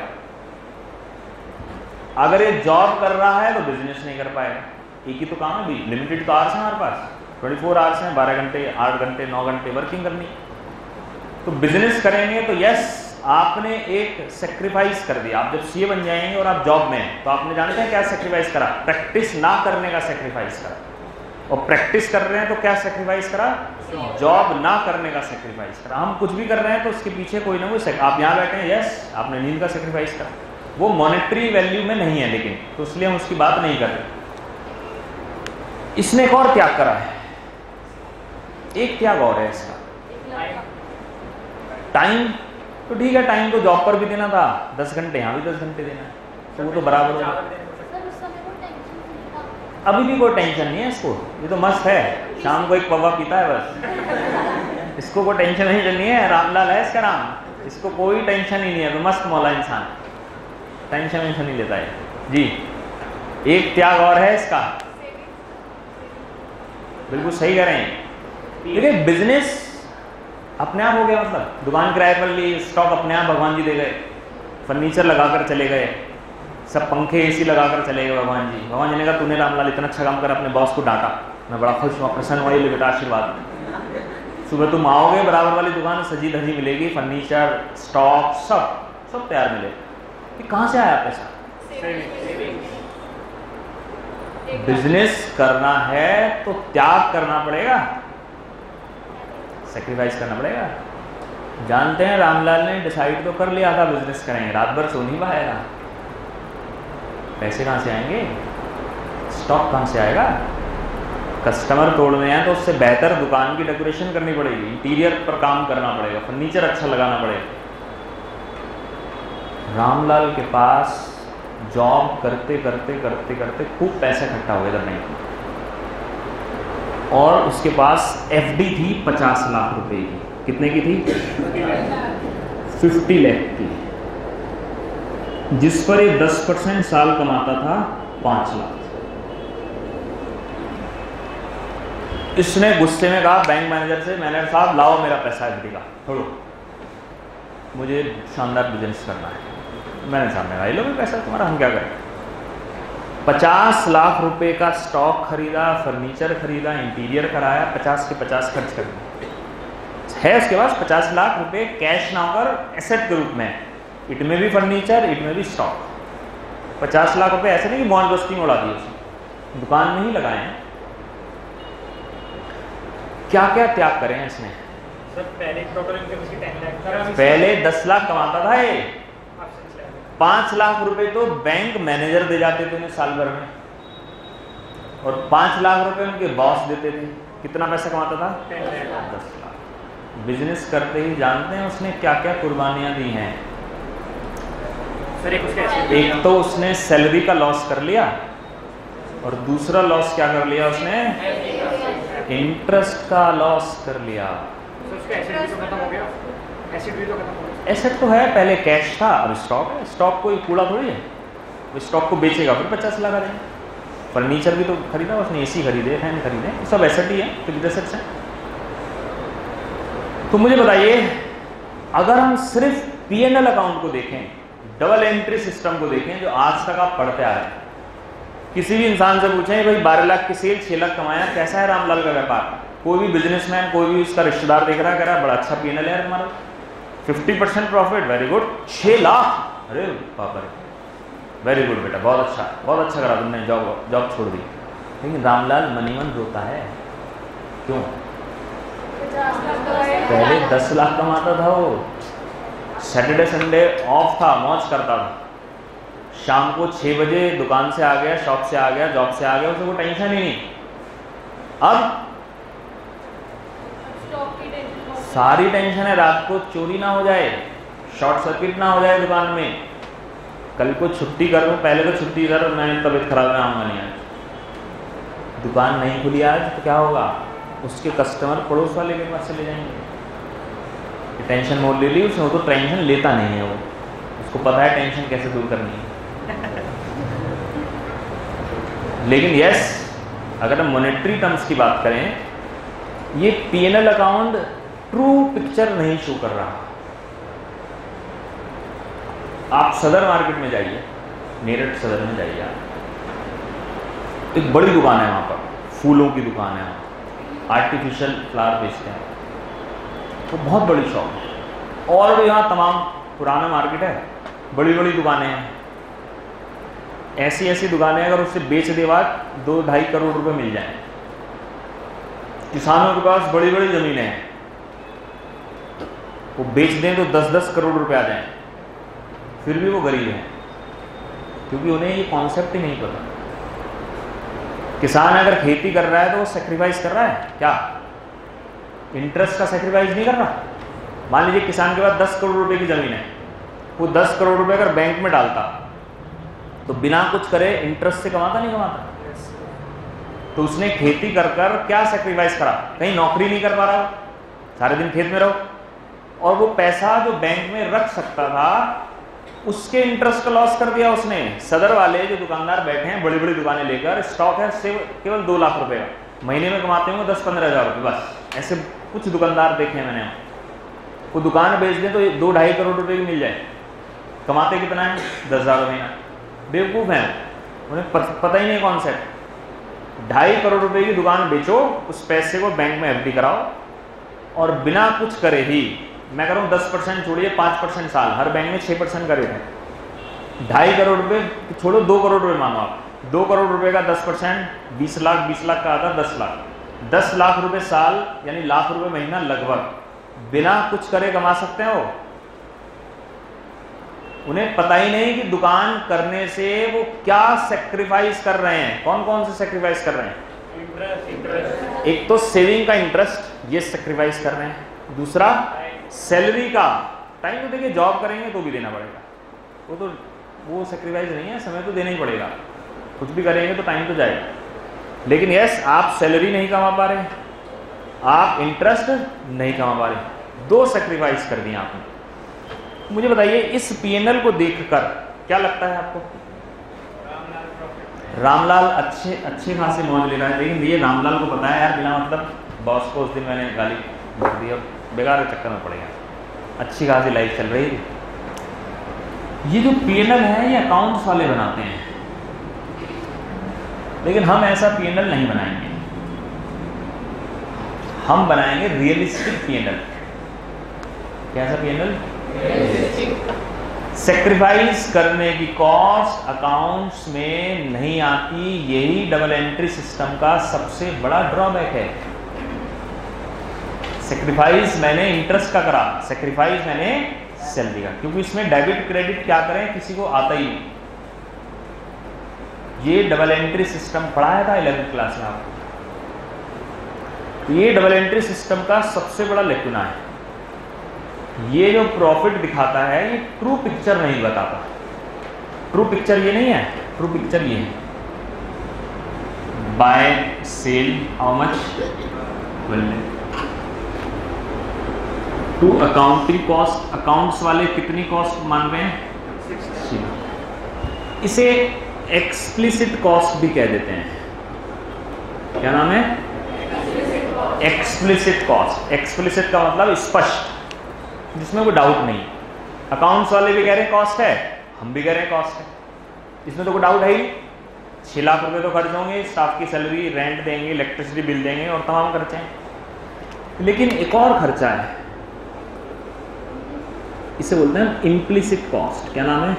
अगर ये जॉब कर रहा है तो बिजनेस नहीं कर पाएगा। एक ही तो काम है, भी लिमिटेड तो आवर्स है हमारे पास, 24 आवर्स हैं, 12 घंटे 8 घंटे 9 घंटे वर्किंग करनी। तो बिजनेस करेंगे तो यस आपने एक सेक्रीफाइस कर दिया। आप जब सीए बन जाएंगे और आप जॉब में हैं तो आपने जानते हैं क्या सेक्रीफाइस करा? प्रैक्टिस ना करने का सेक्रीफाइस करा। और प्रैक्टिस कर रहे हैं तो क्या सेक्रीफाइस करा? जॉब ना करने का सेक्रीफाइस करा। हम कुछ भी कर रहे हैं तो उसके पीछे कोई ना कोई आप यहाँ बैठे हैं, यस आपने नींद का सेक्रीफाइस करा, वो मॉनेटरी वैल्यू में नहीं है लेकिन, तो इसलिए हम उसकी बात नहीं कर रहे। इसने एक और त्याग करा है, एक त्याग और है इसका, टाइम। तो ठीक है, टाइम तो जॉब पर भी देना था, 10 घंटे यहाँ भी 10 घंटे देना है, तो वो तो बराबर होगा। अभी भी कोई टेंशन नहीं है इसको, ये तो मस्त है, शाम को एक पवा पीता है बस, इसको कोई टेंशन नहीं चलनी है। रामलाल है इसका नाम, इसको कोई टेंशन ही नहीं है, तो मस्त मौला इंसान, टेंशन वेंशन नहीं लेता है जी। एक त्याग और है इसका, बिल्कुल सही कह रहे हैं। देखिए बिजनेस अपने आप हो गया, मतलब दुकान किराए पर ली, स्टॉक अपने आप भगवान जी दे गए, फर्नीचर लगाकर चले गए, सब पंखे एसी लगाकर चले गए भगवान जी। भगवान जी ने कहा तूने रामलाल इतना अच्छा काम कर, अपने बॉस को डांटा, मैं बड़ा खुश हुआ, प्रसन्न हुआ, ये बेटा आशीर्वाद। सुबह तुम आओगे बराबर वाली दुकान सजी धजी मिलेगी, फर्नीचर स्टॉक सब तैयार मिलेगा। कि कहाँ से आया पैसा? बिजनेस करना है तो त्याग करना पड़ेगा, सेक्रीफाइस करना पड़ेगा। जानते हैं रामलाल ने डिसाइड तो कर लिया था बिजनेस करेंगे, रात भर सो नहीं पाएगा, पैसे कहाँ से आएंगे? स्टॉक कहाँ से आएगा? कस्टमर तोड़ने हैं तो उससे बेहतर दुकान की डेकोरेशन करनी पड़ेगी, इंटीरियर पर काम करना पड़ेगा, फर्नीचर अच्छा लगाना पड़ेगा। रामलाल के पास जॉब करते करते करते करते खूब पैसा इकट्ठा हो गया था बैंक में, और उसके पास एफडी थी 50 लाख रुपए की। कितने की थी? 50 लाख की, जिस पर ये 10% साल कमाता था 5 लाख। इसने गुस्से में कहा बैंक मैनेजर से, मैनेजर साहब लाओ मेरा पैसा एफडी का, छोड़ो मुझे शानदार बिजनेस करना है। मैनेजर साहब ने कहा लो पैसा तुम्हारा, हम क्या करें? 50 लाख रुपए का स्टॉक खरीदा, फर्नीचर खरीदा, इंटीरियर कराया, 50 के 50 खर्च कर दिए है उसके पास 50 लाख रुपए कैश ना होकर एसेट के रूप में। इट में भी फर्नीचर, इट में भी स्टॉक। 50 लाख रुपए ऐसे नहीं कि मौज बस्ती में उड़ा दिए उसने, दुकान में ही लगाए हैं। क्या क्या त्याग करें इसने? सर पहले टोटल इनकम इसकी 10 लाख था। पहले 10 लाख कमाता था ये, 5 लाख रुपए तो बैंक मैनेजर दे जाते थे उन्हें साल भर में, और 5 लाख रुपए उनके बॉस देते थे। कितना पैसा कमाता था? 10 लाख। बिजनेस करते ही जानते हैं उसने क्या क्या कुर्बानियां दी हैं। सर एक तो उसने सैलरी का लॉस कर लिया, और दूसरा लॉस क्या कर लिया उसने? इंटरेस्ट का लॉस कर लिया। एसेट तो है, पहले कैश था, अब स्टॉक है। स्टॉक कोई कूड़ा थोड़ी है। स्टॉक को बेचेगा फिर 50 लाख आ जाएंगे। फर्नीचर भी तो खरीदा उसने, एसी खरीदे, फैन खरीदे, सब एसेट ही है, फिक्स्ड एसेट्स हैं। तो मुझे बताइए, अगर हम सिर्फ पीएनएल अकाउंट को देखें, डबल एंट्री सिस्टम को देखें, जो आज तक आप पढ़ते आ रहे हैं, किसी भी इंसान से पूछें भाई 12 लाख की सेल, 6 लाख कमाया, कैसा है रामलाल का व्यापार? कोई भी बिजनेसमैन, कोई भी उसका रिश्तेदार देख रहा है, कह रहा है बड़ा अच्छा पीएनएल है तुम्हारा, 50% प्रॉफिट, वेरी गुड। 6 लाख, अरे बाप रे, वेरी गुड बेटा, बहुत अच्छा करा तुमने, जॉब छोड़ दी। लेकिन रामलाल मनीमन रोता है, क्यों? पहले 10 लाख कमाता था वो, सैटरडे संडे ऑफ था, मौज करता था, शाम को 6 बजे दुकान से आ गया, शॉप से आ गया, जॉब से आ गया, उसे कोई टेंशन ही नहीं। अब सारी टेंशन है रात को चोरी ना हो जाए, शॉर्ट सर्किट ना हो जाए दुकान में, कल को छुट्टी कर दूं, पहले तो छुट्टी कर, मैं तबीयत खराब है, आऊँगा नहीं आज। दुकान नहीं खुली आज तो क्या होगा? उसके कस्टमर पड़ोस वाले के पास चले जाएंगे। टेंशन मोल ले ली उसने, वो तो टेंशन लेता नहीं है, वो उसको पता है टेंशन कैसे दूर करनी है। लेकिन यस, अगर हम मॉनेटरी टर्म्स की बात करें, ये पीएनएल अकाउंट ट्रू पिक्चर नहीं शो कर रहा। आप सदर मार्केट में जाइए, मेरठ सदर में जाइए, एक बड़ी दुकान है वहां पर, फूलों की दुकान है, आर्टिफिशियल फ्लावर बेचते हैं, तो बहुत बड़ी शॉप है। और भी यहाँ तमाम पुराना मार्केट है, बड़ी बड़ी दुकानें हैं, ऐसी दुकानें अगर उससे बेच दे बाद 2-2.5 करोड़ रुपए मिल जाए। किसानों के पास बड़ी बड़ी जमीनें हैं, वो बेच दें तो 10-10 करोड़ रुपए आ जाएं, फिर भी वो गरीब हैं, क्योंकि उन्हें ये कॉन्सेप्ट ही नहीं पता। किसान अगर खेती कर रहा है तो वो सेक्रीफाइस कर रहा है क्या? इंटरेस्ट का सेक्रीफाइस नहीं कर रहा। मान लीजिए किसान के पास 10 करोड़ रुपए की जमीन है, वो 10 करोड़ रुपए अगर बैंक में डालता तो बिना कुछ करे इंटरेस्ट से कमाता नहीं कमाता? तो उसने खेती कर कर क्या सेक्रीफाइस करा? कहीं नौकरी नहीं कर पा रहा, सारे दिन खेत में रहो, और वो पैसा जो बैंक में रख सकता था उसके इंटरेस्ट का लॉस कर दिया उसने। सदर वाले जो दुकानदार बैठे हैं बड़ी बड़ी दुकानें लेकर, स्टॉक है केवल 2 लाख रुपए का, महीने में कमाते होंगे 10-15 हज़ार रुपये, बस ऐसे कुछ दुकानदार देखे हैं मैंने। वो दुकान बेच दें तो 2-2.5 करोड़ रुपए की मिल जाए, कमाते कितना है? 10,000 महीना। बेवकूफ़ हैं, उन्हें पता ही नहीं कॉन्सेप्ट। 2.5 करोड़ रुपए की दुकान बेचो, उस पैसे को बैंक में एफडी कराओ, और बिना कुछ करे ही, मैं कह रहा हूँ 10% छोड़िए, 5% साल, हर बैंक में 6% का रेट है। 2.5 करोड़ रुपए छोड़ो, 2 करोड़ रुपए मानो आप, 2 करोड़ रुपए का 10% 20 लाख, 20 लाख का आता 10 लाख, 10 लाख रुपए साल यानी लाख रुपए महीना लगभग बिना कुछ करे कमा सकते हैं वो। उन्हें पता ही नहीं कि दुकान करने से वो क्या सेक्रीफाइस कर रहे हैं। कौन कौन से सेक्रीफाइस कर रहे हैं? इंटरेस्ट। एक तो सेविंग का इंटरेस्ट, ये सेक्रीफाइस कर रहे हैं। दूसरा सैलरी का टाइम, तो देखिए जॉब करेंगे तो भी देना पड़ेगा, वो सेक्रीफाइस नहीं है, समय तो देना ही पड़ेगा, कुछ भी करेंगे तो टाइम तो जाएगा। लेकिन यस, आप सैलरी नहीं कमा पा रहे, आप इंटरेस्ट नहीं कमा पा रहे, 2 सेक्रीफाइस कर दिए आपने। मुझे बताइए, इस पीएनएल को देखकर क्या लगता है आपको? रामलाल अच्छे खासे मौज ले रहा है, लेकिन ये रामलाल को पता है यार, बिना मतलब बॉस को उस दिन मैंने गाली भर दी, और बेकार के चक्कर में पड़ेगा। अच्छी खासी लाइफ चल रही है। ये जो पीएनएल है ये अकाउंट्स वाले बनाते हैं, लेकिन हम ऐसा पीएनएल नहीं बनाएंगे, हम बनाएंगे रियलिस्टिक पीएनएल। कैसा पीएनएल? सेक्रीफाइस करने की कॉस्ट अकाउंट्स में नहीं आती, यही डबल एंट्री सिस्टम का सबसे बड़ा ड्रॉबैक है। सेक्रीफाइस मैंने इंटरेस्ट का करा, सेक्रीफाइस मैंने सैलरी का, क्योंकि इसमें डेबिट क्रेडिट क्या करें किसी को आता ही नहीं। ये डबल एंट्री सिस्टम पढ़ाया था 11th क्लास में आपको, तो ये डबल एंट्री सिस्टम का सबसे बड़ा लेकुना है। ये जो प्रॉफिट दिखाता है ये ट्रू पिक्चर नहीं बताता। ट्रू पिक्चर ये नहीं है, ट्रू पिक्चर ये है by sell how much to accounting cost, accounts वाले कितनी कॉस्ट मान रहे हैं, इसे एक्सप्लिसिट कॉस्ट भी कह देते हैं। क्या नाम है, एक्सप्लिसिट कॉस्ट। एक्सप्लिसिट का मतलब स्पष्ट, जिसमें कोई डाउट नहीं। अकाउंट्स वाले भी कह रहे हैं कॉस्ट है, हम भी कह रहे हैं कॉस्ट है, इसमें तो कोई डाउट है ही। 6 लाख रुपए तो खर्च होंगे, स्टाफ की सैलरी, रेंट देंगे, इलेक्ट्रिसिटी बिल देंगे और तमाम खर्चे हैं। लेकिन एक और खर्चा है, इसे बोलते हैं इम्प्लिसिट कॉस्ट। क्या नाम है,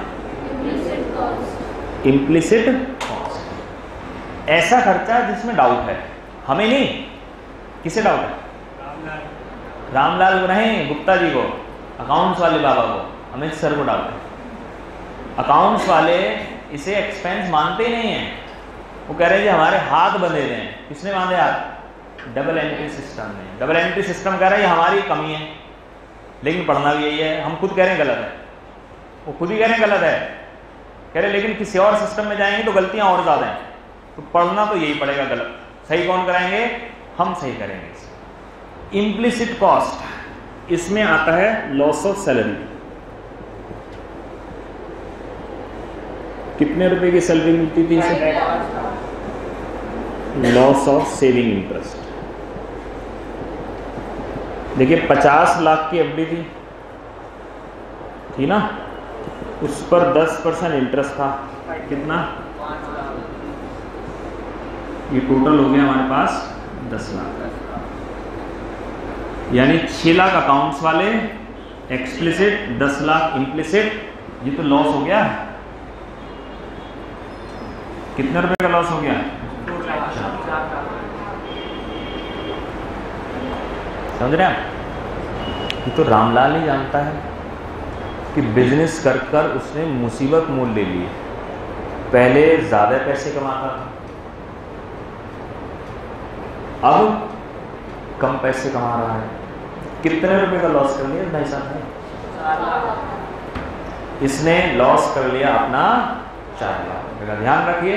इम्प्लिसिट कॉस्ट। ऐसा खर्चा जिसमें डाउट है, हमें नहीं, किसे डाउट है, रामलाल को नहीं, गुप्ता जी को, अकाउंट्स वाले बाबा को, अमित सर को डाउट है। अकाउंट्स वाले इसे एक्सपेंस मानते ही नहीं है, वो कह रहे हैं कि हमारे हाथ बंधे हुए हैं। किसने बांधे हाथ, डबल एंट्री सिस्टम ने। डबल एंट्री सिस्टम कह रहा है ये हमारी कमी है, लेकिन पढ़ना भी यही है। हम खुद कह रहे हैं गलत है, वो खुद ही कह रहे हैं गलत है, कह रहे लेकिन किसी और सिस्टम में जाएंगे तो गलतियां और ज़्यादा हैं, तो पढ़ना तो यही पड़ेगा गलत। सही कौन कराएंगे, हम सही करेंगे। इम्प्लिसिट कॉस्ट, इसमें आता है लॉस ऑफ सैलरी। कितने रुपए की सैलरी मिलती थी इसे, लॉस ऑफ सेविंग इंटरेस्ट। देखिए 50 लाख की एफडी थी ना, उस पर 10% इंटरेस्ट था, कितना, ये टोटल हो गया हमारे पास 10 लाख, यानी 6 लाख अकाउंट्स वाले एक्सप्लिसिट, 10 लाख इम्प्लिसिट, ये तो लॉस हो गया। कितने रुपए का लॉस हो गया, समझ रहे हैं। ये तो रामलाल ही जानता है कि बिजनेस कर कर उसने मुसीबत मोल ले ली। पहले ज़्यादा पैसे कमाता था, अब कम पैसे कमा रहा है। कितने रुपए का लॉस कर लिया भाई साहब ने, इसने लॉस कर लिया अपना 4 लाख रुपए का। ध्यान रखिए,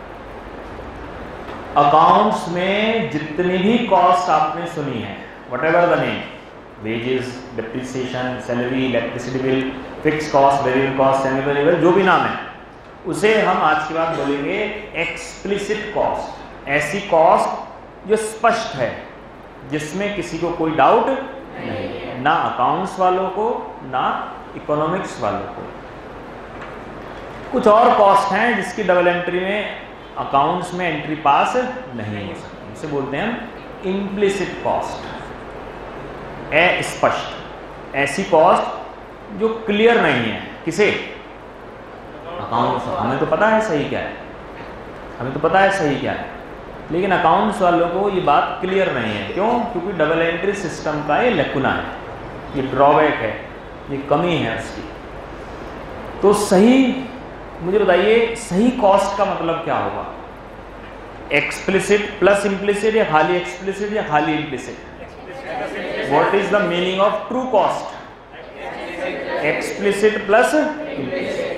अकाउंट्स में जितनी भी कॉस्ट आपने सुनी है, whatever the name, wages, depreciation, salary, electricity bill, fixed cost, variable cost, variable, जो भी नाम है, उसे हम आज की बात बोलेंगे एक्सप्लिसिट कॉस्ट। ऐसी कॉस्ट जो स्पष्ट है, जिसमें किसी को कोई डाउट नहीं, ना अकाउंट्स वालों को ना इकोनॉमिक्स वालों को। कुछ और कॉस्ट हैं जिसकी डबल एंट्री में अकाउंट्स में एंट्री पास नहीं हो सकती, उसे बोलते हैं हम इम्प्लिसिट कॉस्ट। अस्पष्ट, ऐसी कॉस्ट जो क्लियर नहीं है, किसे, अकाउंट्स। हमें तो पता है सही क्या है, हमें तो पता है सही क्या है, लेकिन अकाउंट्स वालों को ये बात क्लियर नहीं है। क्यों, क्योंकि डबल एंट्री सिस्टम का ये लेकुना है, ये ड्रॉबैक है, ये कमी है उसकी। तो सही, मुझे बताइए सही कॉस्ट का मतलब क्या होगा, एक्सप्लिसिट प्लस इम्प्लिसिट या खाली एक्सप्लिसिट या खाली implicit. What is the meaning of true cost? Explicit plus implicit।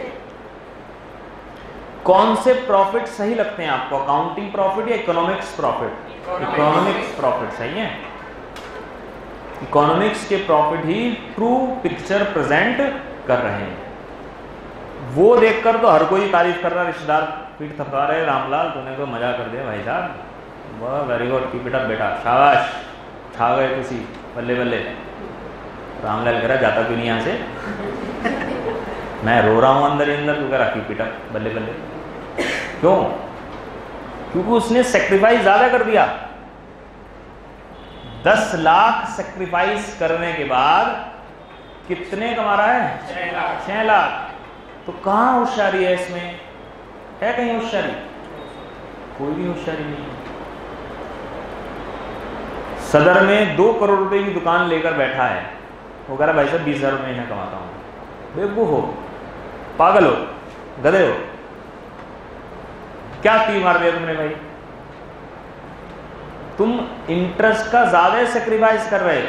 कौन से प्रॉफिट सही लगते हैं आपको, अकाउंटिंग प्रॉफिट या इकोनॉमिक्स प्रॉफिट? इकोनॉमिक्स प्रॉफिट सही है। इकोनॉमिक्स के प्रॉफिट ही ट्रू पिक्चर प्रेजेंट कर रहे हैं। वो देखकर तो हर कोई तारीफ कर रहा, रिश्तेदार पीठ थपका रहे, रामलाल तूने तो मजा कर दिया भाई साहब, वाह very good, keep it up बेटा, शाबाश, छा गए तुसी, बल्ले बल्ले। रामलाल कह रहा जाता क्यों नहीं यहाँ से, मैं रो रहा हूँ अंदर अंदर, तू कह रहा कीप इट अप, बल्ले बल्ले। क्यों, क्योंकि उसने सेक्रीफाइस ज्यादा कर दिया। 10 लाख सेक्रीफाइस करने के बाद कितने कमा रहा है, 6 लाख। तो कहाँ होशियारी है इसमें? है कहीं होशियारी? कोई भी होशियारी नहीं है। सदर में 2 करोड़ रुपए की दुकान लेकर बैठा है, वो कह रहा भाई साहब 20,000 रुपये महीना कमाता हूँ। बेवकूफ हो, पागल हो, गधे हो, क्या तीर मार दिया तुमने भाई? तुम इंटरेस्ट का ज्यादा सेक्रीफाइस कर रहे हो।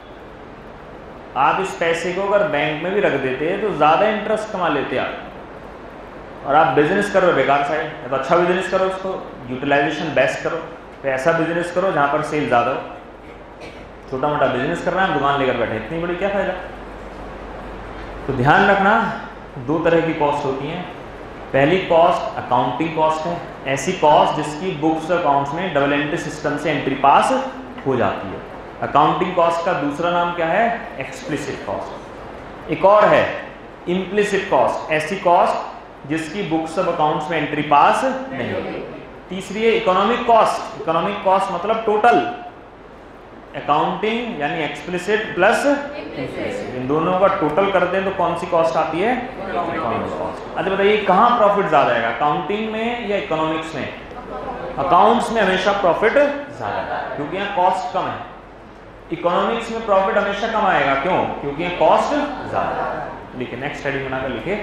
आप इस पैसे को अगर बैंक में भी रख देते तो ज्यादा इंटरेस्ट कमा लेते आप। और आप बिजनेस करो बेकार सा है, तो अच्छा बिजनेस करो, उसको यूटिलाइजेशन बेस्ट करो, तो ऐसा बिजनेस करो जहां पर सेल ज्यादा हो। छोटा मोटा बिजनेस कर रहे हैं, दुकान लेकर बैठे, इतनी बड़ी क्या फायदा? तो ध्यान रखना 2 तरह की कॉस्ट होती हैं। पहली कॉस्ट अकाउंटिंग कॉस्ट है, ऐसी कॉस्ट जिसकी बुक्स अकाउंट्स में डबल एंट्री सिस्टम से एंट्री पास हो जाती है। अकाउंटिंग कॉस्ट का दूसरा नाम क्या है? Explicit cost. एक और है इम्प्लिसिट कॉस्ट, ऐसी कॉस्ट जिसकी बुक्स ऑफ अकाउंट्स में एंट्री पास नहीं होती। तीसरी है इकोनॉमिक कॉस्ट। इकोनॉमिक कॉस्ट मतलब टोटल, अकाउंटिंग यानी एक्सप्लिसिट प्लस इम्प्लिसिट, इन दोनों का टोटल करते हैं तो कौन सी कॉस्ट आती है? Economic cost. अच्छा बताइए कहाँ प्रॉफिट ज्यादा है, अकाउंटिंग में या इकोनॉमिक्स में? अकाउंट्स में हमेशा प्रॉफिट ज्यादा है क्योंकि यहाँ कॉस्ट कम है। इकोनॉमिक्स में प्रॉफिट हमेशा कम आएगा, क्यों? क्योंकि यहाँ कॉस्ट ज्यादा है। लिखिए, नेक्स्ट हेडिंग बनाकर लिखिए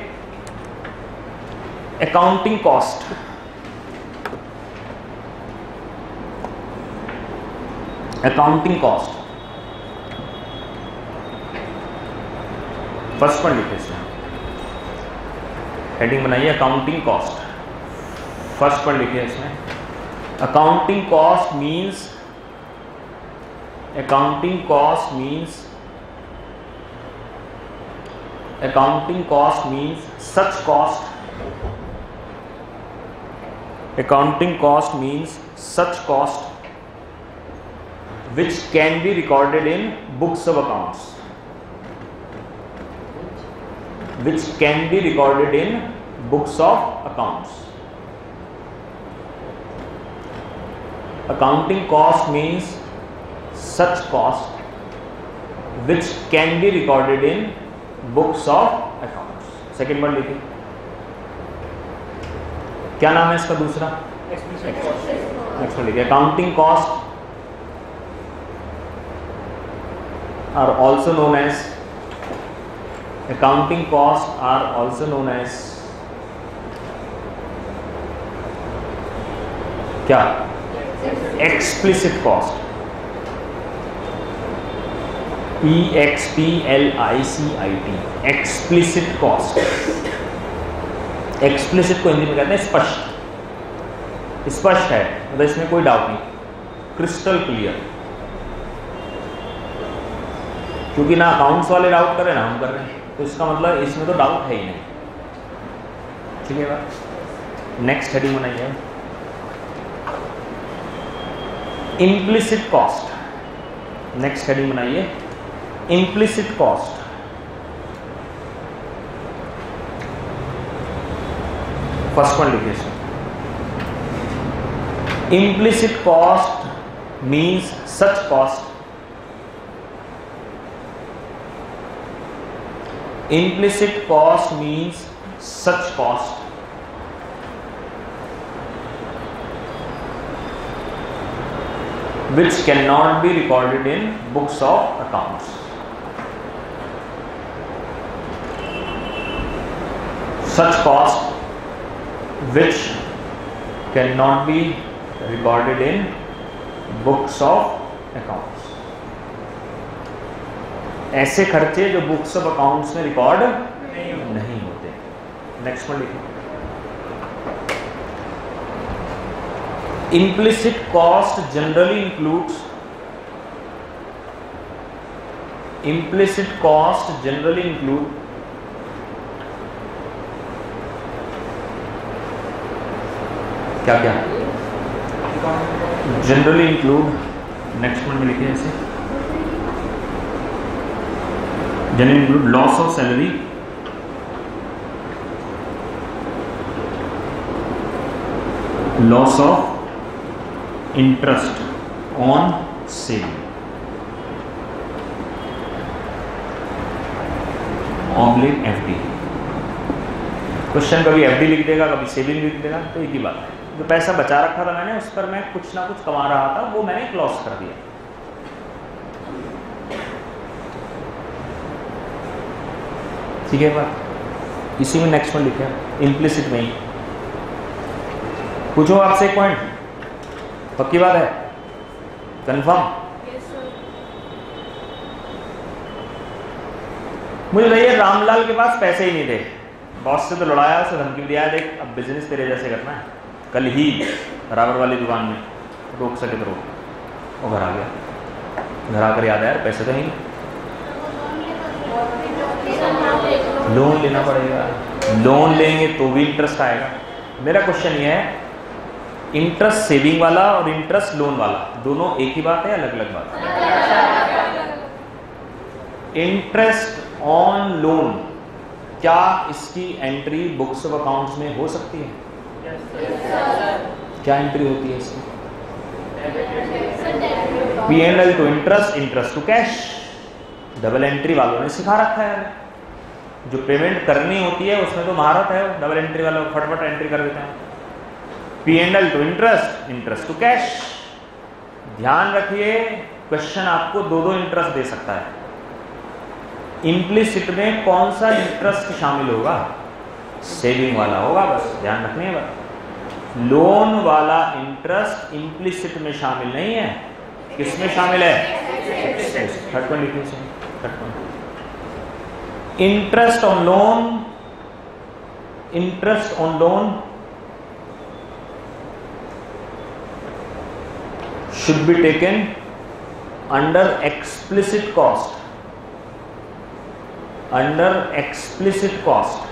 accounting cost. Accounting cost first पर लिखिए, इसमें हेडिंग बनाइए अकाउंटिंग कॉस्ट, फर्स्ट पर लिखिए इसमें accounting cost means, accounting cost means such cost, accounting cost means such cost which can be recorded in books of accounts, which can be recorded in books of accounts. Accounting cost means such cost which can be recorded in books of accounts. Second word लिखिए, क्या नाम है इसका दूसरा? Next word लिखिए accounting cost are also known as, accounting costs are also known as क्या? explicit cost, EXPLICIT, explicit cost. Explicit को हिंदी में कहते हैं स्पष्ट, स्पष्ट है मतलब इसमें कोई डाउट नहीं, क्रिस्टल क्लियर। क्योंकि ना अकाउंट्स वाले डाउट कर रहे हैं ना हम कर रहे हैं, तो इसका मतलब इसमें तो डाउट है ही नहीं। ठीक है बात। नेक्स्ट हेडिंग बनाइए इम्प्लिसिट कॉस्ट। नेक्स्ट हेडिंग बनाइए implicit cost। फर्स्ट वन लिखिए इसमें implicit cost means such cost, implicit cost means such cost which cannot be recorded in books of accounts. Such cost which cannot be recorded in books of accounts. ऐसे खर्चे जो books of accounts में record नहीं होते। Next one लिखिए implicit cost generally includes, implicit cost generally include क्या क्या? Generally include, next one में लिखे ऐसे generally include loss of salary, loss of interest on sale, oblique FD, question कभी एफडी लिख देगा, कभी सेविंग लिख देगा, तो एक ही बात है। जो पैसा बचा रखा था मैंने, उस पर मैं कुछ ना कुछ कमा रहा था, वो मैंने लॉस कर दिया। ठीक है बात, इसी में नेक्स्ट में लिखे इम्प्लिसिट में ही। पूछो आपसे एक पॉइंट, पक्की बात है, कंफर्म? मुझे बताइए, रामलाल के पास पैसे ही नहीं थे, बॉस से तो लड़ाया, उसे धमकी दिया, देख अब बिजनेस तेरे जैसे करना है, कल ही बराबर वाली दुकान में रोक सके तो रोक, वो घर आ गया। घर आकर याद आया यार पैसे तो नहीं, लोन लेना पड़ेगा, लोन लेंगे तो भी इंटरेस्ट आएगा। मेरा क्वेश्चन ये है, इंटरेस्ट सेविंग वाला और इंटरेस्ट लोन वाला दोनों एक ही बात है, अलग अलग बात है? इंटरेस्ट ऑन लोन, क्या इसकी एंट्री बुक्स ऑफ अकाउंट्स में हो सकती है? क्या एंट्री होती है इसकी? P&L to interest, interest to cash. Double entry वालों ने सिखा रखा है, जो पेमेंट करनी होती है उसमें तो महारत है, डबल एंट्री वालों फटाफट एंट्री कर देते हैं। P&L to interest, interest to cash. ध्यान रखिए, क्वेश्चन आपको दो दो इंटरेस्ट दे सकता है। इम्प्लिसिट में कौन सा इंटरेस्ट शामिल होगा? सेविंग वाला होगा, बस ध्यान रखनी है बात। लोन वाला इंटरेस्ट इम्प्लिसिट में शामिल नहीं है, किसमें शामिल है? थर्ड पॉइंट लिखिए, third point. Interest on loan, interest on loan should be taken under explicit cost, under explicit cost.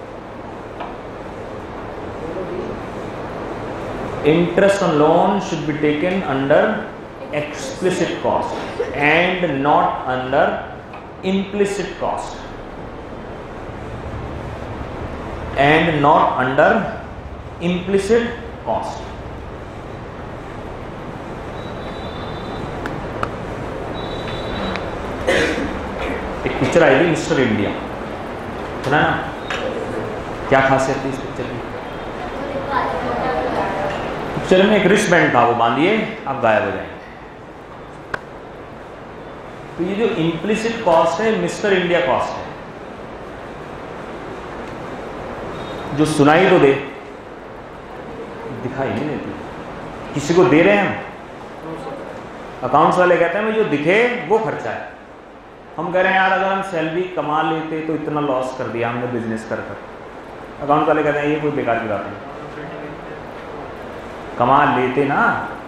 Interest on loan should be taken under explicit cost and not under implicit cost, and not under implicit cost. एक picture आई थी mister India, सुना ना? क्या खासियत थी इस picture की? पिक्चर में एक रिस्ट बैंड था, वो बांधिए आप गायब हो जाएंगे। तो ये जो इम्प्लिसिट कॉस्ट है, मिस्टर इंडिया कॉस्ट है, जो सुनाई तो दे, दिखाई नहीं देती। किसी को दे रहे हैं हम, अकाउंट्स वाले कहते हैं जो दिखे वो खर्चा है। हम कह रहे हैं यार अगर हम सैलरी कमा लेते तो इतना लॉस कर दिया हमने बिजनेस कर कर। अकाउंट वाले कहते हैं ये कोई बेकार की बात नहीं, कमा लेते ना,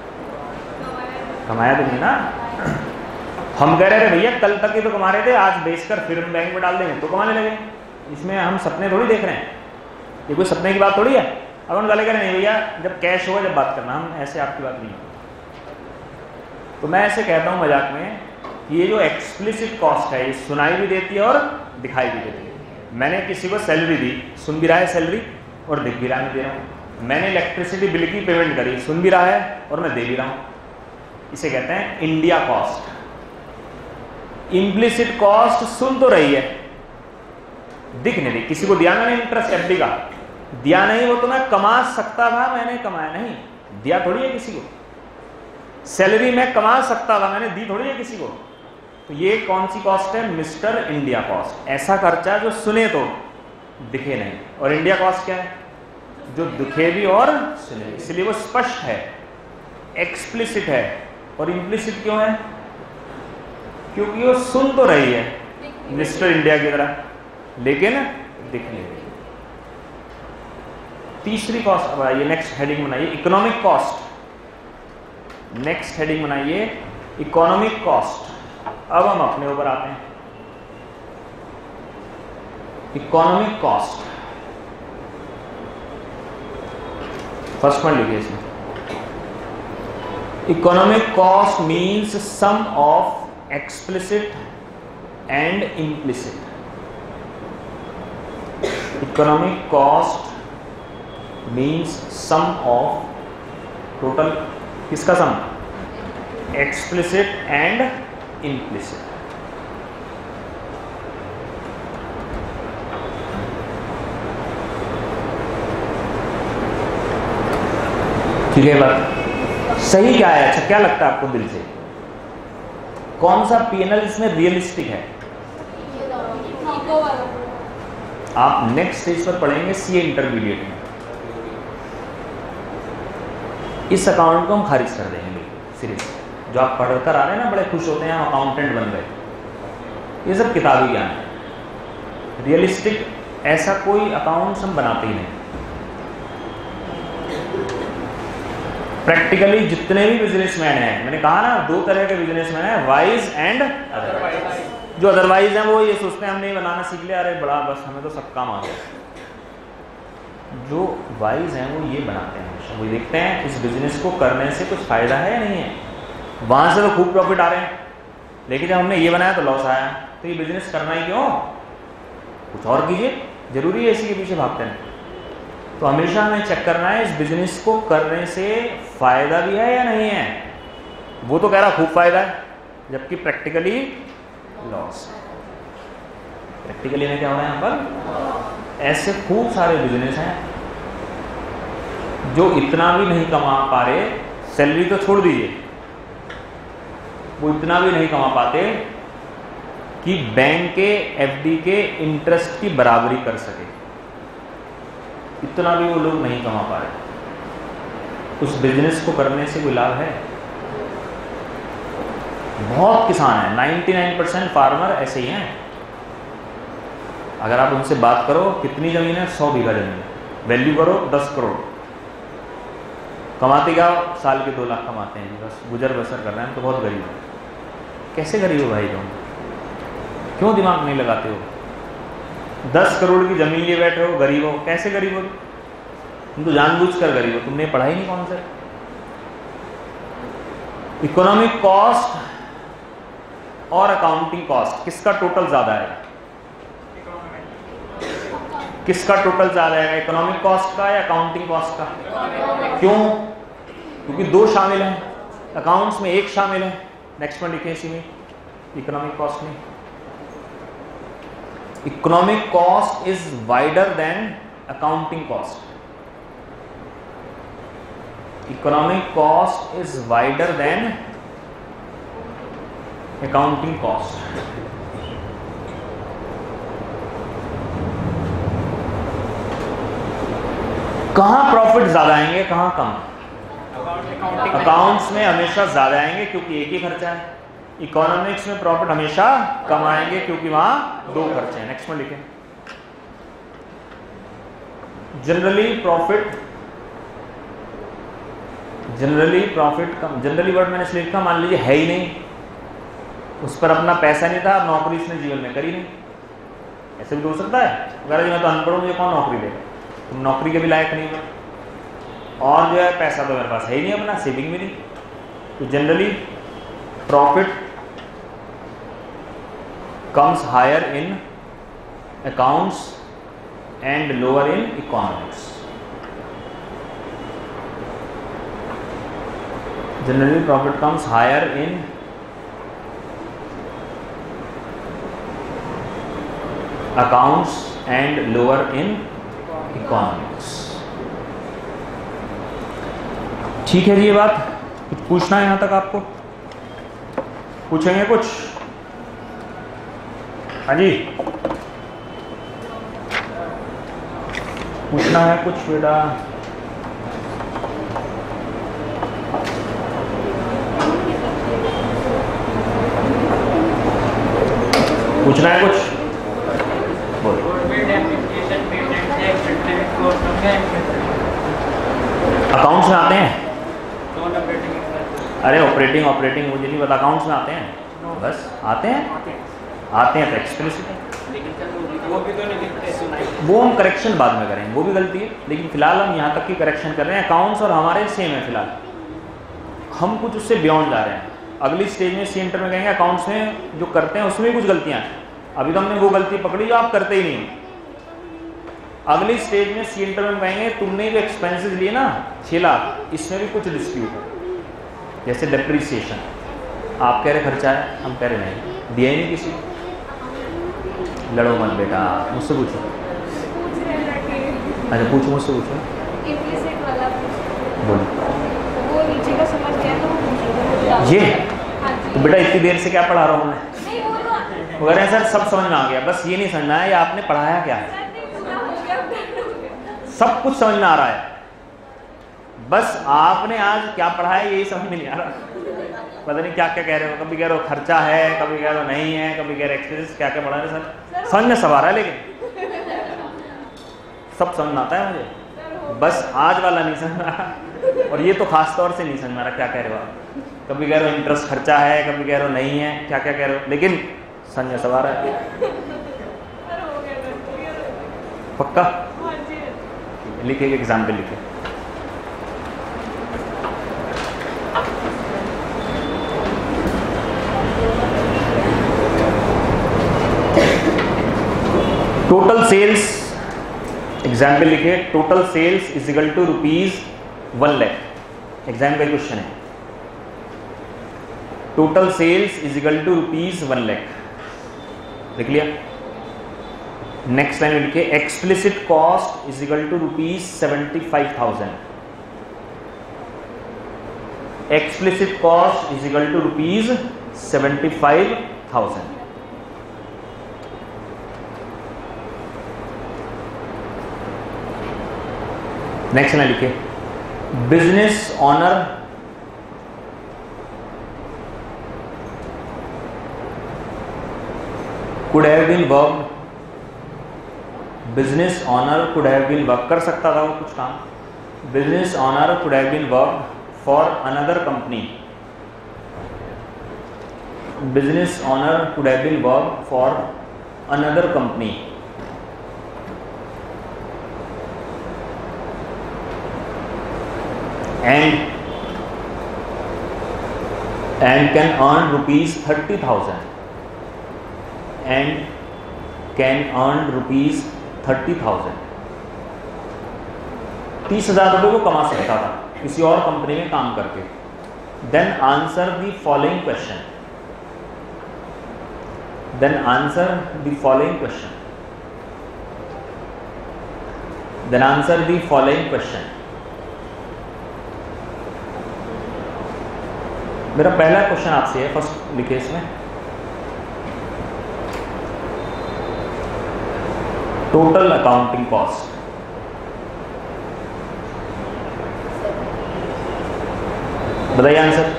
कमाया तो नहीं ना। हम कह रहे थे भैया कल तक ही तो कमा रहे थे, आज बेचकर फिर हम बैंक में डाल देंगे तो कमाने लगे। इसमें हम सपने थोड़ी देख रहे हैं, ये कोई सपने की बात थोड़ी है। अकाउंट वाले कह रहे नहीं भैया जब कैश होगा जब बात करना, हम ऐसे आपकी बात नहीं। तो मैं ऐसे कहता हूँ मजाक में, ये जो एक्सप्लिसिट कॉस्ट है ये सुनाई भी देती है और दिखाई भी देती है। मैंने किसी को सैलरी दी, सुन भी रहा है सैलरी और दिख भी रहा है, दे रहा हूँ। मैंने इलेक्ट्रिसिटी बिल की पेमेंट करी, सुन भी रहा है और मैं दे भी रहा हूँ। इसे कहते हैं इंडिया कॉस्ट। इम्प्लिसिट कॉस्ट सुन तो रही है, दिख नहीं रही। किसी को दिया मैंने इंटरेस्ट एफडी का, दिया नहीं, वो तो मैं कमा सकता था, मैंने कमाया नहीं, दिया थोड़ी है किसी को। सैलरी मैं कमा सकता था, मैंने दी थोड़ी है किसी को। तो ये कौन सी कॉस्ट है? Mister India cost. ऐसा खर्चा जो सुने तो दिखे नहीं। और इंडिया कॉस्ट क्या है? जो दिखे भी और सुने, इसलिए वो स्पष्ट है, एक्सप्लिसिट है। और इम्प्लिसिट क्यों है? क्योंकि वो सुन तो रही है मिस्टर इंडिया की तरह, लेकिन दिख नहीं रही। तीसरी कॉस्ट अब आइए, नेक्स्ट हेडिंग बनाइए इकोनॉमिक कॉस्ट। नेक्स्ट हेडिंग बनाइए इकोनॉमिक कॉस्ट। अब हम अपने ऊपर आते हैं। इकोनॉमिक कॉस्ट, फर्स्ट पॉइंट लिखिए इसमें। Economic cost means sum of explicit and implicit. Economic cost means sum of total, किसका सम? Explicit and implicit. ठीक है बात, सही क्या है? अच्छा क्या लगता है आपको दिल से, कौन सा पीएनएल इसमें रियलिस्टिक है? आप नेक्स्ट स्टेज पर पढ़ेंगे सीए इंटरमीडिएट में, इस अकाउंट को हम खारिज कर देंगे सीरीज। जो आप पढ़कर आ रहे हैं ना, बड़े खुश होते हैं हम अकाउंटेंट बन गए, ये सब किताबी ज्ञान है। रियलिस्टिक ऐसा कोई अकाउंट्स हम बनाते ही नहीं। प्रैक्टिकली जितने भी बिजनेसमैन हैं, मैंने कहा ना 2 तरह के बिजनेसमैन हैं, वाइज एंड अदरवाइज। जो अदरवाइज हैं वो ये सोचते हैं हमने बनाना सीख लिया, अरे बड़ा बस हमें तो सब काम आ गया। जो वाइज हैं वो ये बनाते हैं, वो देखते हैं इस बिजनेस को करने से कुछ फायदा है या नहीं है। वहां से तो खूब प्रॉफिट आ रहे हैं, लेकिन जब हमने ये बनाया तो लॉस आया, तो ये बिजनेस करना ही क्यों, कुछ और कीजिए, जरूरी है इसी के पीछे भागते हैं। तो हमेशा हमें चेक करना है इस बिजनेस को करने से फायदा भी है या नहीं है। वो तो कह रहा खूब फायदा है, जबकि प्रैक्टिकली लॉस। प्रैक्टिकली में क्या हो रहा है यहाँ पर, ऐसे खूब सारे बिजनेस हैं जो इतना भी नहीं कमा पा रहे, सैलरी तो छोड़ दीजिए, वो इतना भी नहीं कमा पाते कि बैंक के एफडी के इंटरेस्ट की बराबरी कर सके, इतना भी वो लोग नहीं कमा पा रहे। उस बिजनेस को करने से कोई लाभ है? बहुत किसान हैं, 99% फार्मर ऐसे ही हैं। अगर आप उनसे बात करो कितनी ज़मीन है, 100 बीघा ज़मीन, वैल्यू करो 10 करोड़, कमाते क्या, साल के 2 लाख कमाते हैं, बस गुजर बसर कर रहे हैं, तो बहुत गरीब है। कैसे गरीब हो भाई तुम, क्यों दिमाग नहीं लगाते हो? 10 करोड़ की ज़मीन लिए बैठे हो, गरीब हो, कैसे गरीब हो? तुम तो जानबूझकर गरीब हो, तुमने पढ़ा ही नहीं कौन से। इकोनॉमिक कॉस्ट और अकाउंटिंग कॉस्ट, किसका टोटल ज़्यादा है? किसका टोटल ज़्यादा है, इकोनॉमिक कॉस्ट का या अकाउंटिंग कॉस्ट का? क्यों? क्योंकि 2 शामिल हैं, अकाउंट्स में 1 शामिल है। नेक्स्ट में लिखे इसी में, इकोनॉमिक कॉस्ट में। Economic cost is wider than accounting cost. Economic cost is wider than accounting cost. कहां प्रॉफिट ज्यादा आएंगे, कहां कम? अकाउंट्स में हमेशा ज्यादा आएंगे क्योंकि एक ही खर्चा है। इकोनॉमिक्स में प्रॉफिट हमेशा कम आएंगे क्योंकि वहां 2 खर्चे हैं। नेक्स्ट में लिखें, जनरली प्रॉफिट कम। जनरली वर्ड मैंने इसलिए लिखा, मान लीजिए है ही नहीं, उस पर अपना पैसा नहीं था, नौकरी इसने जीवन में करी नहीं, ऐसे भी तो हो सकता है। अगर मैं तो अनपढ़ हूं, मुझे कौन नौकरी देगा, तुम नौकरी के भी लायक नहीं हो, और जो है पैसा तो मेरे पास है ही नहीं, अपना सेविंग भी नहीं। तो generally profit comes higher in accounts and lower in economics. Generally profit comes higher in accounts and lower in economics. ठीक है जी, ये बात कुछ पूछना है यहां तक आपको? पूछेंगे कुछ? हाँ जी, पूछना है कुछ बेटा? पूछना है कुछ? बोलो। अकाउंट्स में आते हैं? अरे ऑपरेटिंग मुझे नहीं पता, अकाउंट्स में आते हैं? बस आते हैं तो एक्सप्रेसिव है, वो हम करेक्शन बाद में करेंगे, वो भी गलती है, लेकिन फिलहाल हम यहाँ तक की करेक्शन कर रहे हैं। अकाउंट्स और हमारे सेम है फिलहाल, हम कुछ उससे बियॉन्ड जा रहे हैं। अगली स्टेज में सी इंटर में कहेंगे अकाउंट्स में जो करते हैं उसमें भी कुछ गलतियाँ हैं, अभी तो हमने वो गलती पकड़ी जो आप करते ही नहीं। अगली स्टेज में सी इंटर में कहेंगे तुमने जो एक्सपेंसेस लिए ना 6 लाख, इसमें भी कुछ डिस्प्यूट है, जैसे डेप्रीसिएशन, आप कह रहे खर्चा है, हम कह रहे नहीं, दिया ही नहीं किसी। लड़ो मत बेटा, मुझसे पूछो। अच्छा पूछो, मुझसे पूछो, बोलो। पूछेगा समझ गया तो वो पूछेगा। ये हाँ जी। तो बेटा इतनी देर से क्या पढ़ा रहा हूँ मैं? नहीं वो तो वगैरह सर सब समझ में आ गया, बस ये नहीं समझना है ये आपने पढ़ाया क्या है। सर नहीं पूरा हो गया। सब कुछ समझ में आ रहा है, बस आपने आज क्या पढ़ा है यही समझ में नहीं आ रहा। पता नहीं क्या क्या कह रहे हो, कभी कह रहे हो खर्चा है, कभी कह रहे हो नहीं है, कभी कह रहे एक्सपेंसेस, क्या क्या पढ़ा रहे सर। समझ में सब आ रहा है लेकिन सब समझ में आता है मुझे, बस आज वाला नहीं समझ में आ रहा। और ये तो खास तौर से नहीं समझ में आ रहा क्या कह रहे हो आप। कभी कह रहे हो इंटरेस्ट खर्चा है, कभी कह रहे हो नहीं है, क्या क्या कह रहे हो, लेकिन समझ में सब आ रहा है। सर हो गया सर, क्लियर हो गया। पक्का हाँ जी। लिखिए, एग्जाम्पल लिखिए। टोटल सेल्स, एग्जाम्पल लिखिए, total sales is equal to ₹1 lakh. Exam का क्वेश्चन है, total sales is equal to ₹1 lakh. लिख लिया। नेक्स्ट लाइन में लिखिए, explicit cost is equal to ₹75,000। Explicit cost is equal to ₹75,000। Next line लिखिए, business owner could have been work, business owner could have been work, कर सकता था वो कुछ काम। Business owner could have been work for another company, business owner could have been work for another company and can earn ₹30,000 and can earn ₹30,000। 30,000 रुपये को कमा सकता था किसी और कंपनी में काम करके। Then answer the following question, then answer the following question, then answer the following question. मेरा पहला क्वेश्चन आपसे है, फर्स्ट लिखिए इसमें, टोटल अकाउंटिंग कॉस्ट। बताइए आंसर।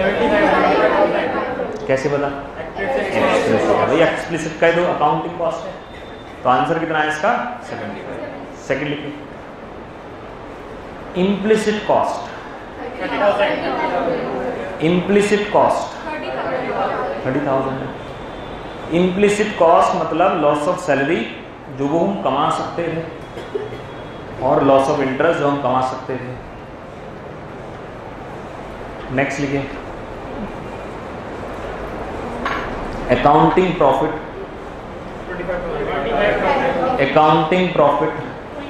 कैसे बता? भैया एक्सप्लिसिट का तो अकाउंटिंग कॉस्ट है, तो आंसर कितना है इसका? 75। सेकंड लिखिए, इम्प्लिसिट कॉस्ट, इम्प्लिसिट कॉस्ट 30,000 है। इम्प्लिसिट कॉस्ट मतलब लॉस ऑफ सैलरी जो वो हम कमा सकते थे, और लॉस ऑफ इंटरेस्ट जो हम कमा सकते थे। नेक्स्ट लिखिए, accounting profit, accounting profit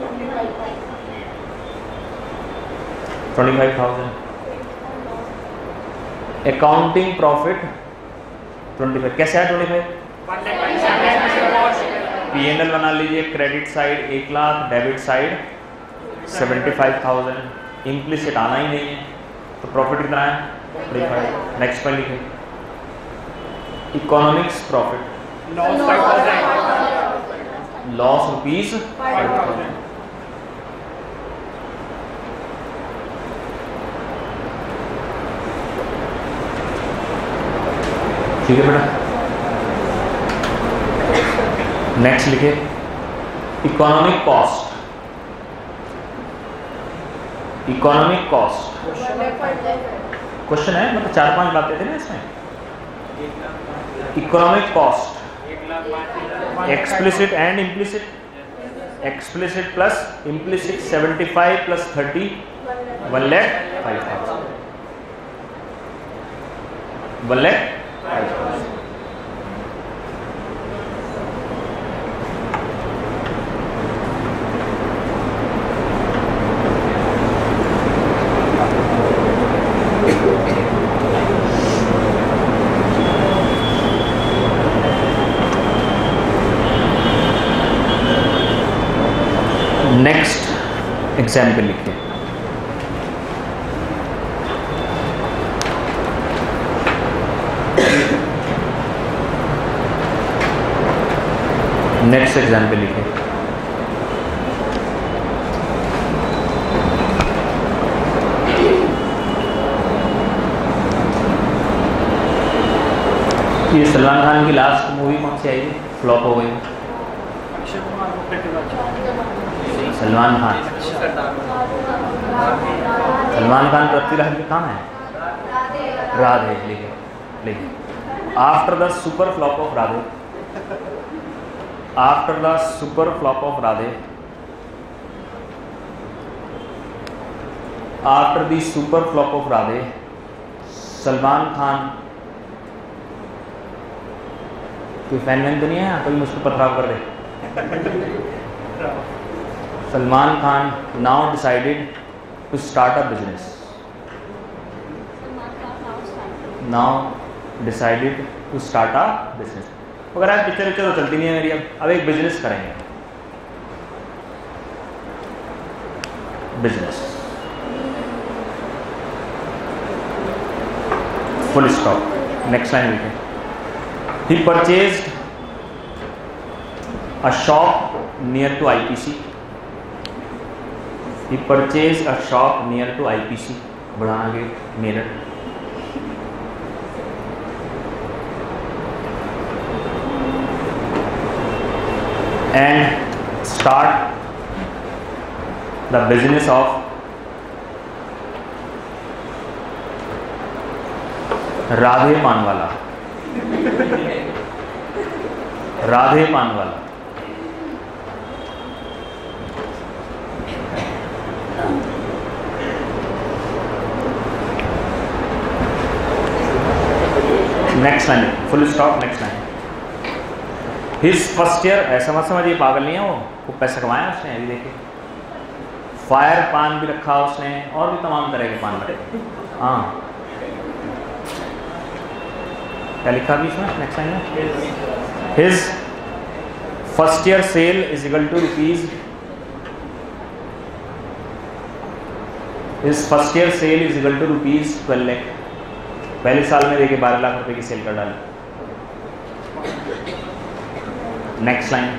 25,000, accounting profit 25। कैसे है 25? P&L बना लीजिए, credit side 1 lakh, debit side 75,000। Implicit आना ही नहीं है, तो प्रॉफिट कितना है? 25। नेक्स्ट पर लिखिए, इकोनॉमिक्स प्रॉफिट, लॉस ₹5,000। ठीक है बेटा। नेक्स्ट लिखिए, economic cost, economic cost question है, मतलब 4-5 बातें थे ना इसमें। Economic cost explicit and implicit, explicit plus implicit 75 plus 30 1,05,000, 1,05,000। Next example लिखिए, नेक्स्ट एग्जाम्पल लिखे। ये सलमान खान की लास्ट मूवी कौन सी आई थी, फ्लॉप हो गई? अक्षय कुमार को पृथ्वीराज। सलमान खान। सलमान खान पृथ्वीराज में कहाँ है? राधे। लिखे after the super flop of Radhe, after the super flop of Radhe, after the super flop of Radhe, Salman Khan. कोई फैन वैन तो नहीं है, कोई मुझको पथराव कर दे। Salman Khan now decided to start a business, now decided to start a business. अगर आज पिक्चर तो चलती नहीं है मेरी, अब एक बिजनेस करेंगे, business, full stop. Next line लिखें। He purchased a shop near to IPC. He purchased a shop near to IPC. बढ़ाना के Meerut. And start the business of Radhe Paanwala. Radhe Paanwala. Next line, full stop. Next line. His first year, ऐसा मत समझिए पागल नहीं है वो, खूब पैसा कमाया उसने। अभी देखिए फायर पान भी रखा उसने और भी तमाम तरह के पान रखे। हाँ, क्या लिखा भी इसमें नेक्स्ट लाइन में? His first year sale is equal to rupees, his first year sale is equal to rupees 12 lakh. पहले साल में देखिए 12 लाख रुपए की सेल कर डाली। Next line.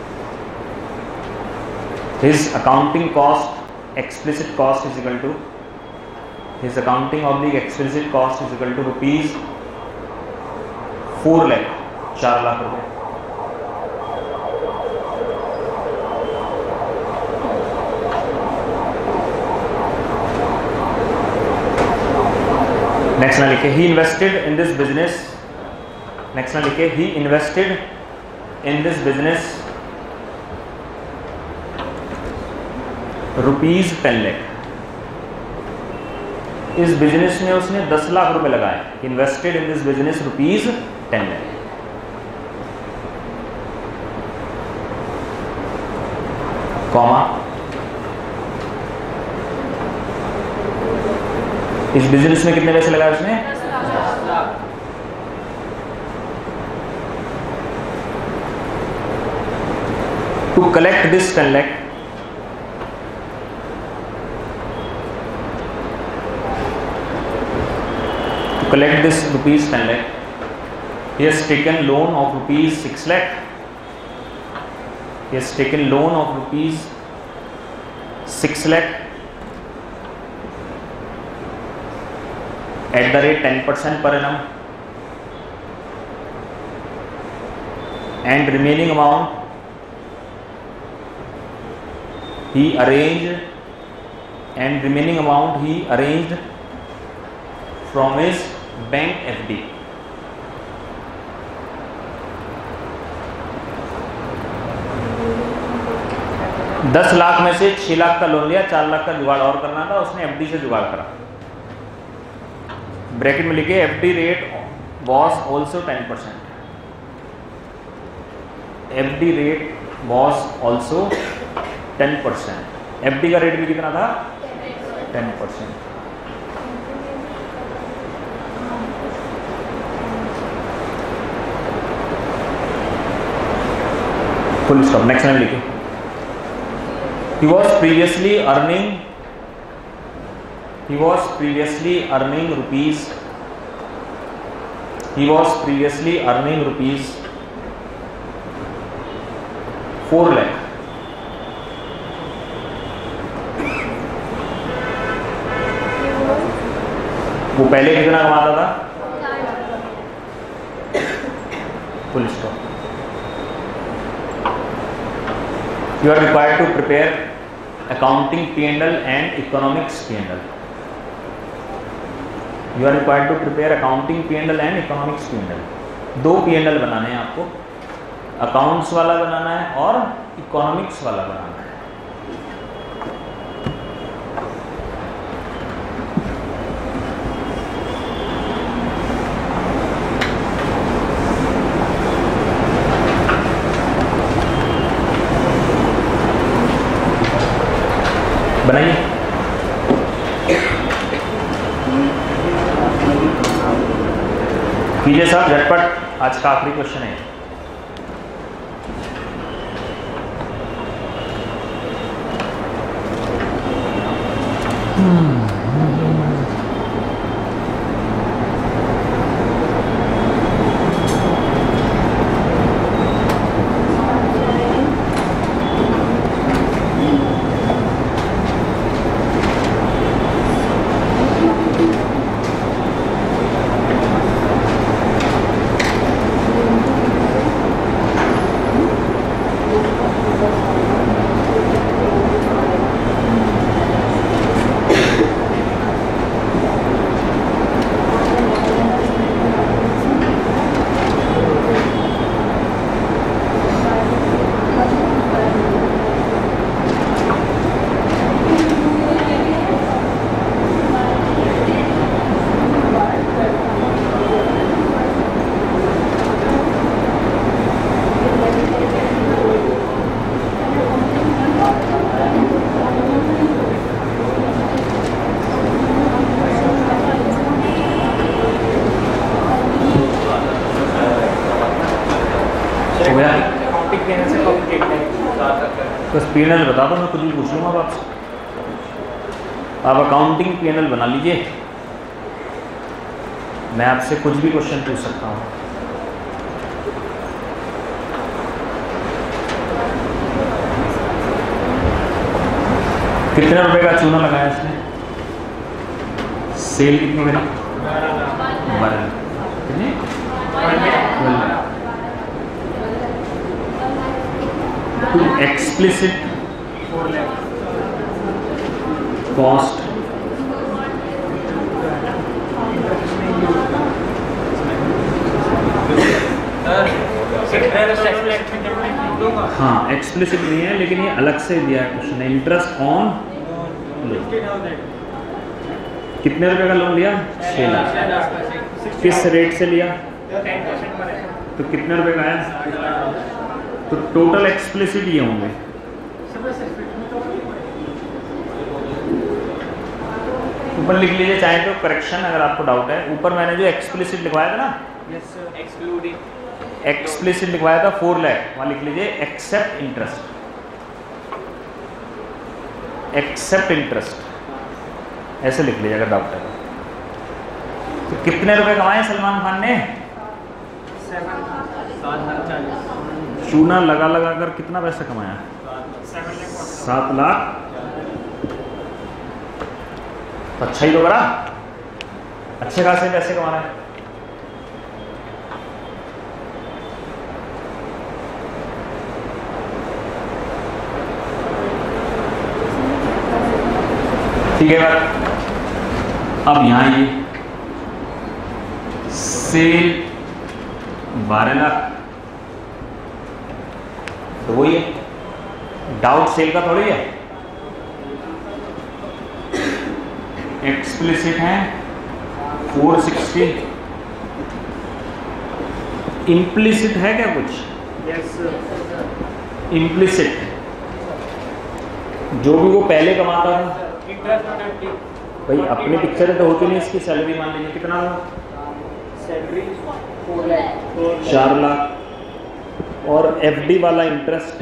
His accounting cost explicit cost is equal to, his accounting oblique explicit cost is equal to rupees 4 lakh, 4 lakh रुपए। Next ना लिखे, he invested in this business. Next ना लिखे, he invested in this business rupees 10 lakh. इस business में उसने 10 लाख रुपए लगाए। Invested in this business rupees 10 lakh. Comma, इस बिजनेस में कितने पैसे लगाए उसने? 10 lakh. To collect this 10 lakh, to collect this rupees 10 lakh, he has taken loan of rupees 6 lakh. He has taken loan of rupees 6 lakh at the rate 10% per annum, and remaining amount he arranged from his bank FD। दस लाख में से 6 लाख का loan लिया, 4 लाख का जुगाड़ और करना था, उसने FD से जुगाड़ करा। ब्रैकेट में लिखे FD rate was also 10%। FD rate was also 10%। FD का रेट भी कितना था? 10%। Full stop. नेक्स्ट लाइन लिखिए, he was previously earning rupees he was previously earning rupees 4 lakh. वो पहले कितना कमाता था? Full stop. You are required to prepare accounting P&L and economics P&L। You are required to prepare accounting P&L and economics P&L। 2 P&L बनाने हैं आपको, accounts वाला बनाना है और इकोनॉमिक्स वाला बनाना है। बनाइए। कीजिए साहब झटपट, आज का आखिरी क्वेश्चन है। बस P&L बता दो, मैं कुछ भी पूछ लूँगा आपसे। आप अकाउंटिंग P&L बना लीजिए, मैं आपसे कुछ भी क्वेश्चन पूछ सकता हूँ। कितने रुपए का चूना लगाया इसने? सेल कितनी करी? 12 लाख। कितनी? 12 लाख। To explicit cost हाँ एक्सप्लिसिट नहीं है, लेकिन ये अलग से दिया है क्वेश्चन। Interest on loan. कितने रुपए का लोन लिया? 6 लाख। किस रेट से लिया? तो कितने रुपए का आया? तो टोटल एक्सप्लिसिट ये होंगे। ऊपर लिख लीजिए चाहे तो, करेक्शन अगर आपको डाउट है। ऊपर मैंने जो एक्सप्लिसिट लिखवाया था ना, एक्सप्लिसिट लिखवाया था 4 लाख, वहां लिख लीजिए एक्सेप्ट इंटरेस्ट। एक्सेप्ट इंटरेस्ट ऐसे लिख लीजिए अगर डाउट है। तो कितने रुपए कमाए सलमान खान ने? 7 चूना लगा लगा कर कितना पैसा कमाया? 7 लाख। अच्छा ही तो करा, अच्छे खासे पैसे कमा रहे हैं। ठीक है बात। अब यहां ये सेल 12 लाख, तो वही है, डाउट सेल का थोड़ी है। एक्सप्लिसिट है 460। इम्प्लिसिट है क्या कुछ? यस इम्प्लिसिट जो भी वो पहले कमाता था, भाई अपनी पिक्चर तो होती नहीं। इसकी सैलरी मान लीजिए कितना था? सैलरी 4 लाख 4 लाख। और FD वाला इंटरेस्ट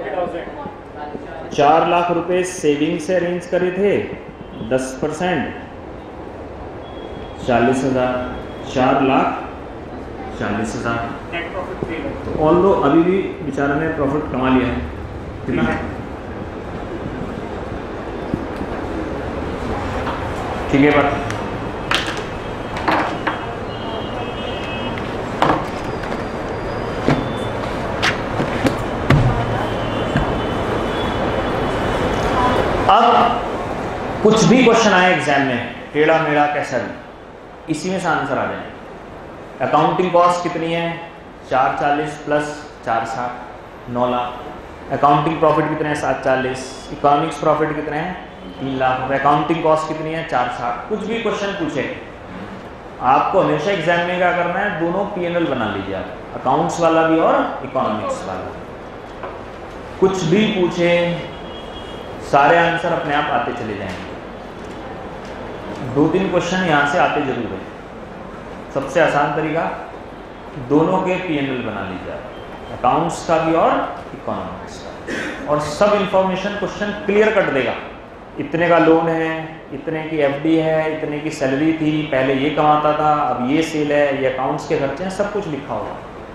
4 लाख रुपए सेविंग से अरेंज करे थे 10%, 40,000। 4 लाख 40,000। Net profit 3 lakh. तो ऑल दो अभी भी बेचारे ने प्रॉफिट कमा लिया है, कितना है, ठीक है बात। अब कुछ भी क्वेश्चन आए एग्जाम में, टेढ़ा मेढ़ा कैसा भी, इसी में से आंसर आ जाए। अकाउंटिंग कॉस्ट कितनी है, 440 प्लस 460, 9 लाख। अकाउंटिंग प्रॉफिट कितने हैं, 740। इकोनॉमिक्स प्रॉफिट कितने हैं, 3 लाख। अकाउंटिंग कॉस्ट कितनी है, 460। कुछ भी क्वेश्चन पूछे, आपको हमेशा एग्जाम में क्या करना है, दोनों P&L बना लीजिए आप, अकाउंट्स वाला भी और इकोनॉमिक्स वाला। कुछ भी पूछे सारे आंसर अपने आप आते चले जाएंगे। 2-3 क्वेश्चन यहाँ से आते जरूर है। सबसे आसान तरीका, दोनों के P&L बना लीजिए, अकाउंट्स का भी और इकोनॉमिक्स का, और सब इंफॉर्मेशन क्वेश्चन क्लियर कट देगा। इतने का लोन है, इतने की FD है, इतने की सैलरी थी, पहले ये कमाता था, अब ये सेल है, ये अकाउंट्स के खर्चे हैं, सब कुछ लिखा होगा।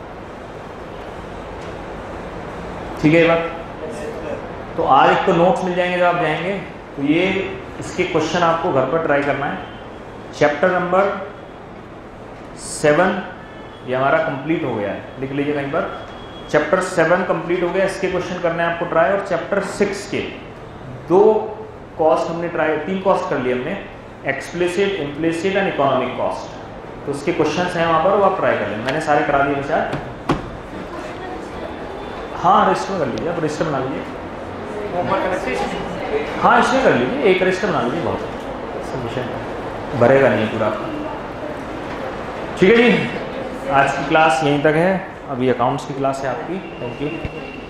ठीक है ये बात। तो आज एक तो नोट्स मिल जाएंगे जब आप जाएंगे, तो ये इसके क्वेश्चन आपको घर पर ट्राई करना है। चैप्टर नंबर 7 ये हमारा कंप्लीट हो गया है, लिख लीजिए कहीं पर। चैप्टर 7 कंप्लीट हो गया, इसके क्वेश्चन करने हैं आपको ट्राई। और चैप्टर 6 के 2 कॉस्ट हमने ट्राई, 3 कॉस्ट कर लिए हमने, explicit, implicit and economic cost. तो उसके क्वेश्चन हैं वहाँ पर, वो आप ट्राई कर लें। मैंने सारे करा दिए वैसे। हाँ रजिस्टर कर लीजिए, आप रजिस्टर बना लीजिए। हाँ इसमें कर लीजिए, एक रजिस्टर बना लीजिए, बहुत सब विषय भरेगा नहीं है पूरा। ठीक है जी, आज की क्लास यहीं तक है, अभी अकाउंट्स की क्लास है आपकी। Thank you.